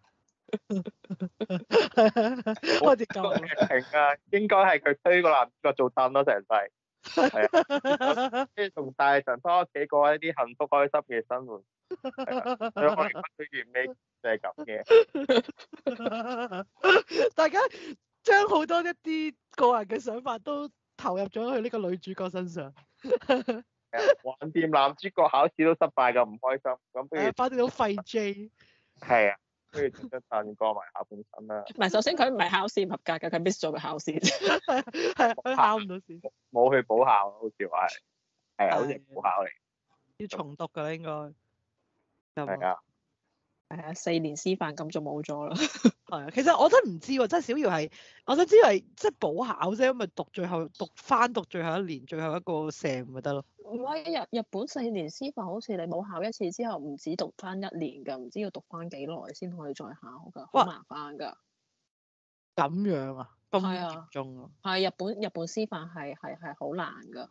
開始講劇啊，應該係佢推個男主角做凳咯，成世。係啊，跟住同大神翻屋企過一啲幸福開心嘅生活。係啊，我哋佢完美就係咁嘅。 大家將好多一啲個人嘅想法都投入咗去呢個女主角身上。 橫掂男主角考試都失敗㗎，唔開心。咁不如反正都廢 J。 係啊，不如做一陣過埋下半身啦。 唔係，首先佢唔係考試唔合格㗎，佢 miss 咗個考試。 係佢考唔到試。 冇去補考，好似話係好似補考嚟。 要重讀㗎啦，應該。 係啊。 係啊，4年師範咁就冇咗啦。 係啊，其實我真唔知喎，真係小瑤係，我想知係即係補考啫，咁咪讀最後最後一年，最後一個 sem 咪得咯。 唔係日本4年師範，好似你冇考一次之後，唔止讀翻1年㗎，唔知要讀翻幾耐先可以再考㗎，好麻煩㗎。 咁樣啊？咁係啊， 嚴重啊？ 係日本師範係好難㗎。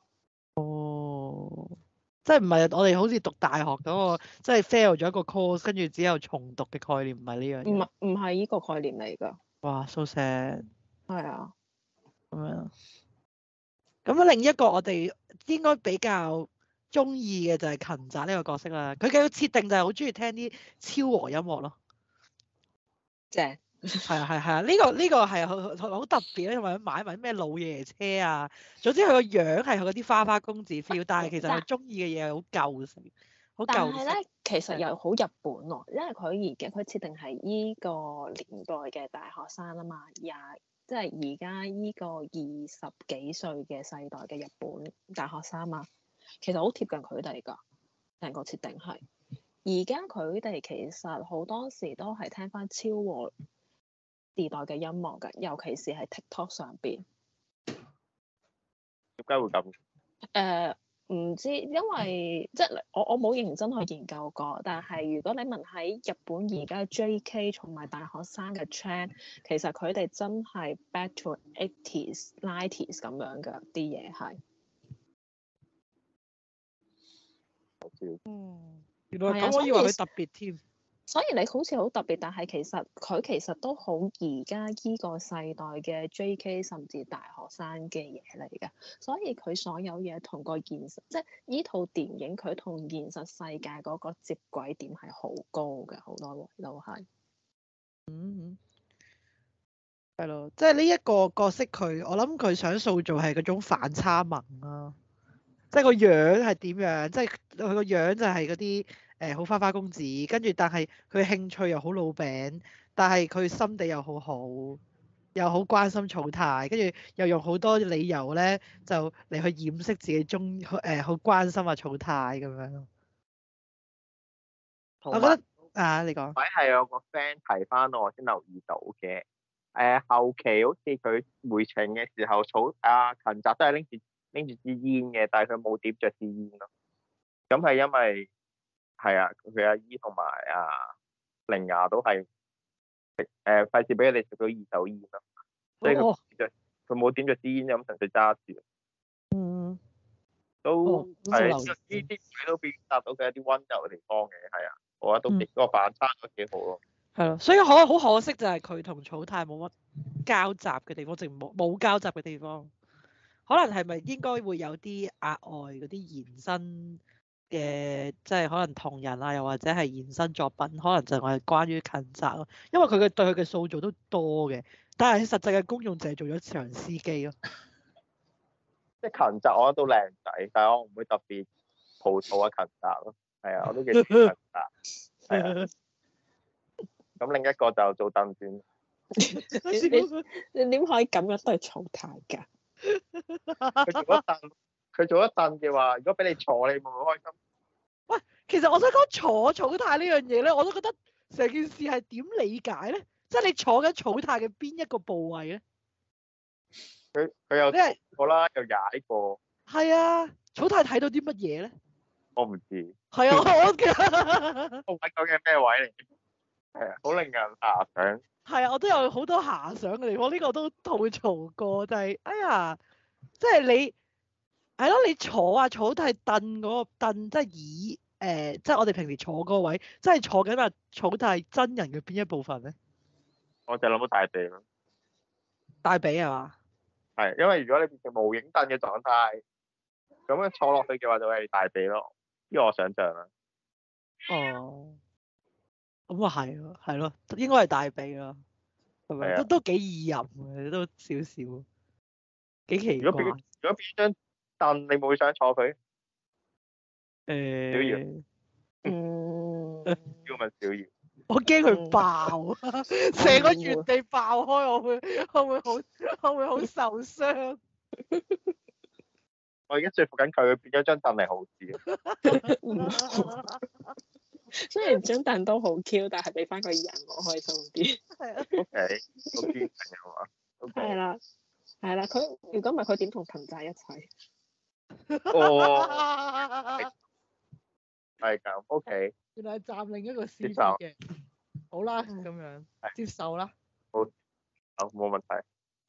哦。即係唔係我哋好似讀大學嗰個，即係 fail 咗一個 course，跟住之後重讀嘅概念，唔係呢樣嘢。 唔係呢個概念嚟㗎。 哇，so sad。 係啊。 咁樣。咁另一個我哋應該比較中意嘅就係芹澤呢個角色啦。佢嘅設定就係好中意聽啲超和音樂咯。 正。 係啊係啊，呢個係好特別咧，同埋買埋咩老爺車啊，總之佢個樣係嗰啲花花公子 feel，但係其實佢中意嘅嘢係好舊式，好舊式。 但係咧，其實又好日本喎，因為佢設定係依個年代嘅大學生啊嘛，即係而家依個20幾歲嘅世代嘅日本大學生啊，其實好貼近佢哋㗎，成個設定係。而家佢哋其實好多時都係聽翻超和時代嘅音樂㗎，尤其是係 TikTok 上邊。 點解會咁？ 唔知，因為即係我冇認真去研究過，但係如果你問喺日本而家 JK 同埋大學生嘅 trend，其實佢哋真係 back to 80s、90s 咁樣㗎啲嘢係。 原來係啊咁，我以為佢特別添。 所以你好似好特別，但係佢其實都好而家依個世代嘅 JK 甚至大學生嘅嘢嚟㗎，所以佢所有嘢同個現實，即係依套電影佢同現實世界嗰個接軌點係好高嘅，好多位都係。 係咯，即係呢一個角色我諗佢想塑造係嗰種反差萌啊，即係個樣係點樣，即係佢個樣就係嗰啲好花花公子，跟住但係佢興趣又好老餅，但係佢心地又好好，又好關心草太，跟住又用好多理由咧就嚟去掩飾自己好關心啊草太咁樣咯。我覺得你講。 位係有個 friend 提翻我先留意到嘅。後期好似佢回程嘅時候，芹澤都係拎住支煙嘅，但係佢冇點着支煙咯。咁係因為係啊，佢阿姨同埋鈴芽都係費事俾佢哋食到二手煙咯，所以佢冇點着支煙，咁純粹揸住。都係呢啲位都表達到佢一啲溫柔嘅地方嘅，係啊，我覺得都幾個反差都幾好咯。 係咯，所以好可惜就係佢同草太冇乜交集嘅地方，淨冇交集嘅地方。可能係咪應該會有啲額外嗰啲延伸嘅，即係可能同人啊，又或者係延伸作品，可能就係關於芹澤咯。因為佢對佢嘅塑造都多嘅，但係實際嘅功用就係做咗長司機咯。 即係芹澤，我覺得都靚仔，但係我唔會特別吐槽芹澤咯。係啊，我都幾中意芹澤。係啊。咁另一個就做鄧轉。 你點可以咁樣對草太㗎？ 佢做一陣嘅話，如果俾你坐，你會唔會開心？ 喂，其實我想講坐草太呢樣嘢咧，我都覺得成件事係點理解咧？即係你坐緊草太嘅邊一個部位咧？ 佢又坐過啦，又踩過。 係啊，草太睇到啲乜嘢咧？ 我唔知。 係啊，我究竟咩位嚟？係啊，好令人遐想。 係啊，我都有好多遐想嘅地方，呢個都吐槽過，就係哎呀，即係你係咯，你坐啊，草太凳嗰個凳，即係椅即係我哋平時坐嗰個位，即係坐緊啊草太真人嘅邊一部分咧？ 我就諗到大髀咯。 大髀係嘛？係， 因為如果你變成無影凳嘅狀態，咁樣坐落去嘅話就係大髀咯，呢個我想象啦。 哦。咁啊係咯，係咯，應該係大髀咯，係咪？都幾易淫嘅，都少少，幾奇怪。 如果變張凳，你會唔會想坐佢？小姚。要問小姚。 我驚佢爆，成個原地爆開，我會好受傷。 我而家說服緊佢變咗張凳係好事。 雖然張凳都好 Q，但係俾翻個人我開心啲。 係啊。 O K，好堅定係嘛？ 係啦，係啦，佢如果唔係佢點同芹澤一齊？ 哦，係咁 O K。 原來係站另一個 CP 嘅。好啦，咁樣接受啦。 好，冇問題。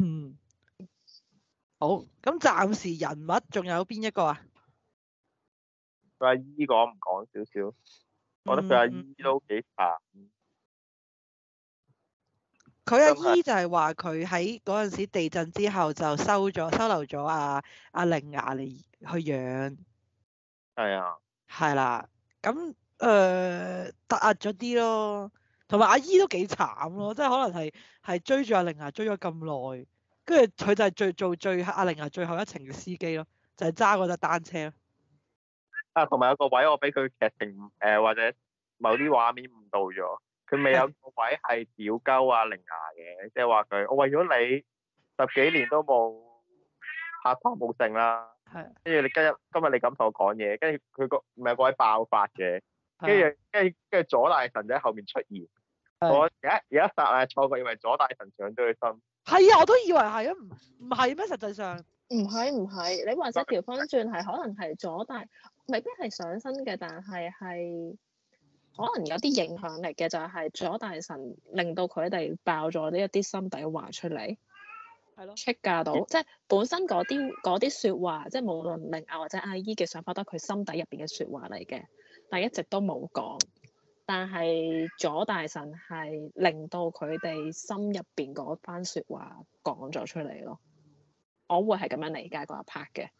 好，咁暫時人物仲有邊一個啊？ 佢阿姨講唔講少少？我覺得佢阿姨都幾慘。 佢阿姨就係話佢喺嗰陣時地震之後就收留咗阿玲雅嚟去養， 係啊， 係啦，咁突壓咗啲咯，同埋阿姨都幾慘咯，即係可能係追住阿玲雅追咗咁耐，跟住佢就係做阿玲雅最後一程嘅司機咯，就係揸嗰隻單車咯。 啊，同埋有個位我俾佢劇情或者某啲畫面誤導咗，佢未有個位係屌鳩阿玲雅嘅，即係話佢我為咗你10幾年都冇拍拖冇剩啦， 係跟住你今日你咁同我講嘢，跟住佢個唔係嗰位爆發嘅，跟住左大神就喺後面出現，我而家剎那錯覺以為左大神上咗佢身， 係啊，我都以為係啊，唔係咩？實際上唔係，你或者調翻轉係可能係左大，未必係上身嘅，但係可能有啲影響力嘅，就係左大神令到佢哋爆咗呢一啲心底話出嚟， 係咯， check 架到，即係本身嗰啲説話，即係無論玲雅或者阿姨嘅想法，都係佢心底入邊嘅説話嚟嘅，但係一直都冇講。但係左大神係令到佢哋心入邊嗰番説話講咗出嚟咯。我會係咁樣理解嗰一 part 嘅。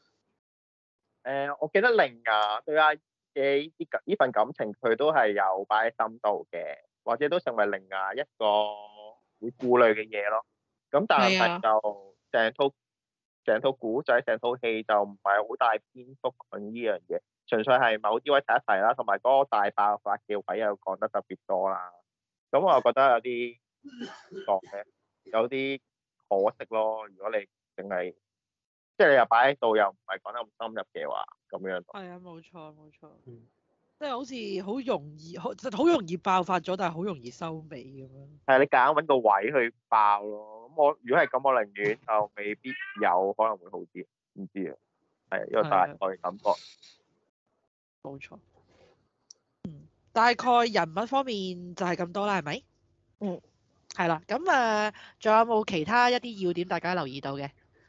我記得玲雅對阿姨嘅呢份感情，佢都係有擺喺心度嘅，或者都成為玲雅一個會顧慮嘅嘢咯。咁但係就成套古仔、成套戲就唔係好大篇幅講呢樣嘢，純粹係某啲位提一提啦，同埋嗰個大爆發嘅位又講得特別多啦。咁我又覺得有啲講嘅，有啲可惜咯。如果你淨係即係你又擺喺度，又唔係講得咁深入嘅話，咁樣。 係啊，冇錯，即係好似好容易爆發咗，但係好容易收尾咁樣。 係你夾硬揾個位去爆咯。咁我如果係咁，我寧願就未必有可能會好啲，唔知啊。係因為大概感覺。 冇錯。大概人物方面就係咁多啦，係咪？係啦，咁仲有冇其他一啲要點大家留意到嘅？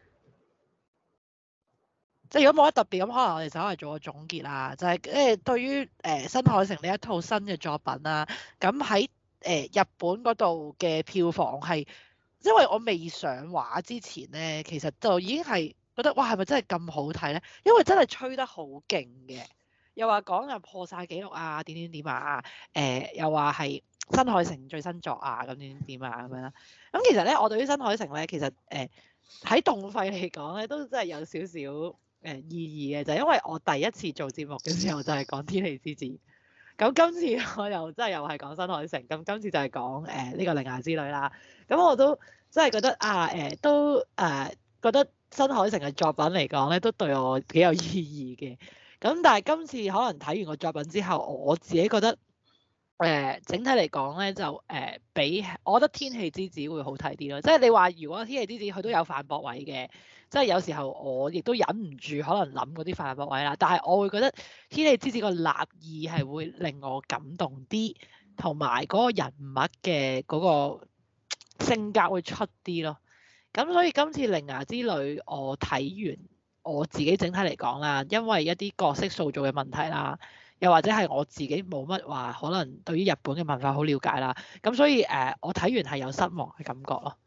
即係如果冇乜特別咁，可能我哋就嚟做個總結啦。就係對於新海誠呢一套新嘅作品啦，咁喺日本嗰度嘅票房係，因為我未上畫之前咧，其實就已經係覺得哇，係咪真係咁好睇咧？因為真係吹得好勁嘅，又話講又破晒紀錄啊，點啊，又話係新海誠最新作啊，咁點啊咁樣啦。咁其實咧，我對於新海誠咧，其實喺動廢嚟講咧，都真係有少少意義嘅，就係因為我第一次做節目嘅時候就係講《天氣之子》，咁今次我又真係又係講新海誠，咁今次就係講呢個鈴芽之旅啦。咁我都真係覺得覺得新海誠嘅作品嚟講咧，都對我幾有意義嘅。咁但係今次可能睇完個作品之後，我自己覺得整體嚟講咧，就比我覺得《天氣之子》會好睇啲咯。即係你話如果《天氣之子》佢都有反駁位嘅。即係有時候我亦都忍唔住可能諗嗰啲反駁位啦，但係我會覺得《天氣之子》個立意係會令我感動啲，同埋嗰個人物嘅嗰個性格會出啲咯。咁所以今次《鈴芽之旅》我睇完，我自己整體嚟講啦，因為一啲角色塑造嘅問題啦，又或者係我自己冇乜話可能對於日本嘅文化好了解啦，咁所以我睇完係有失望嘅感覺咯。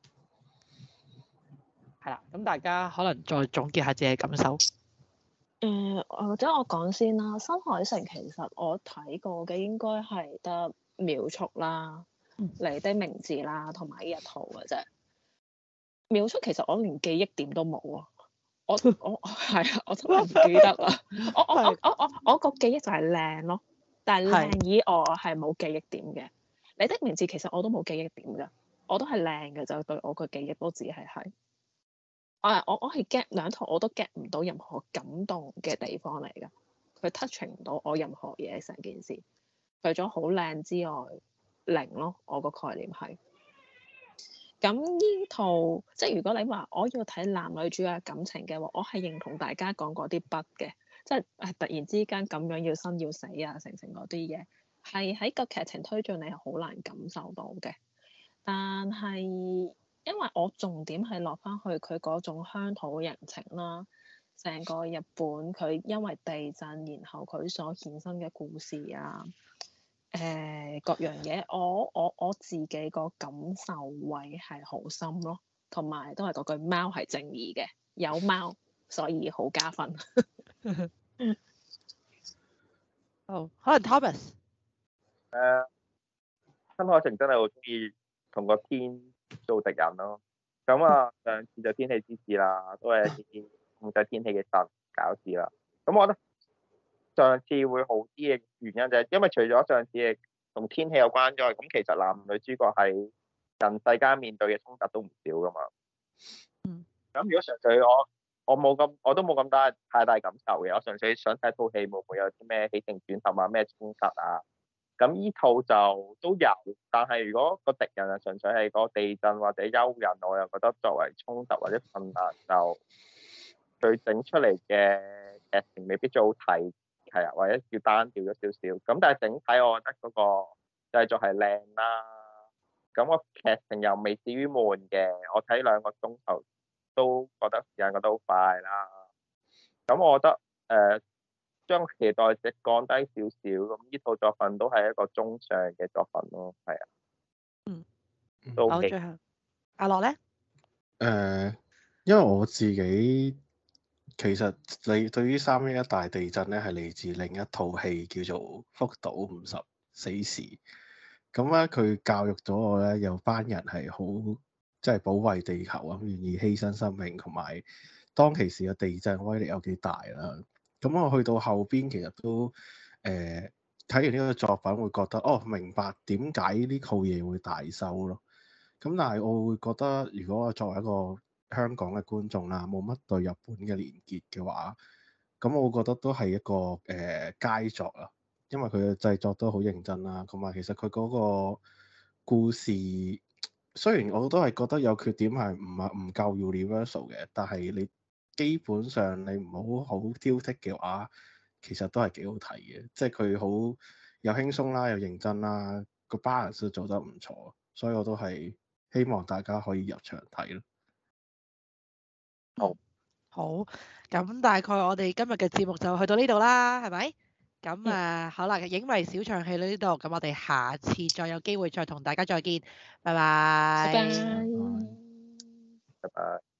係啦，咁大家可能再總結下自己嘅感受。 或者我講先啦。新海誠其實我睇過嘅應該係得秒速啦、你的名字啦，同埋呢一套嘅啫。秒速其實我連記憶點都冇啊！我係啊，我真係唔記得啦。我個記憶就係靚咯，但係靚以外我係冇記憶點嘅。你的名字其實我都冇記憶點㗎，我都係靚嘅，就對我個記憶都只係。我係 get 兩套我都 get 唔到任何感動嘅地方嚟㗎，佢 touching 唔到我任何嘢成件事，除咗好靚之外，零咯，我個概念係。咁呢套即係如果你話我要睇男女主嘅感情嘅話，我係認同大家講嗰啲筆嘅，即係突然之間咁樣要生要死啊，成嗰啲嘢，係喺個劇情推進你係好難感受到嘅，但係。因為我重點係落翻去佢嗰種鄉土人情啦，成個日本佢因為地震，然後佢所衍生嘅故事啊， 各樣嘢，我自己個感受位係好深咯，同埋都係嗰句貓係正義嘅，有貓所以好加分。 好，可能 Thomas 新海誠真係好中意同個天做敵人咯。咁啊，上次就天氣之子啦，都係一啲控制天氣嘅神搞事啦。咁我覺得上次會好啲嘅原因就係因為除咗上次嘅同天氣有關之外，咁其實男女主角係人世間面對嘅衝突都唔少噶嘛。咁如果純粹我冇咁，我都冇咁太大感受嘅，我純粹想睇套戲會唔會有啲咩起承轉合啊，咩衝突啊。咁依套就都有，但係如果個敵人係純粹係個地震或者幽人，我又覺得作為衝突或者困難，就佢整出嚟嘅劇情未必最好睇，係啊，或者叫單調咗少少。咁但係整體我覺得嗰個製作係靚啦，咁個劇情又未至於悶嘅，我睇2個鐘頭都覺得時間覺得好快啦。咁我覺得將期待值降低少少，咁呢套作品都係一個中上嘅作品咯，係啊。都好， OK。 最後阿樂咧， 因為我自己其實你對於311大地震咧係嚟自另一套戲叫做《福島50死時》，咁咧佢教育咗我咧，有班人係好即係保衛地球啊，願意犧牲生命，同埋當其時嘅地震威力有幾大啦。咁我去到後邊其實都睇完呢個作品會覺得明白點解呢套嘢會大收咯。咁但係我會覺得，如果我作為一個香港嘅觀眾啦，冇乜對日本嘅連結嘅話，咁我覺得都係一個佳作啊，因為佢嘅製作都好認真啦，同埋其實佢嗰個故事雖然我都係覺得有缺點係唔夠 universal 嘅，但係你基本上你唔好挑剔嘅話，其實都係幾好睇嘅，即係佢好又輕鬆啦，又認真啦，個 balance 都做得唔錯，所以我都係希望大家可以入場睇咯。 好，咁大概我哋今日嘅節目就去到呢度啦，係咪？咁好啦，影迷小場戲到呢度，咁我哋下次再有機會再同大家再見，拜拜。 拜拜。 拜拜。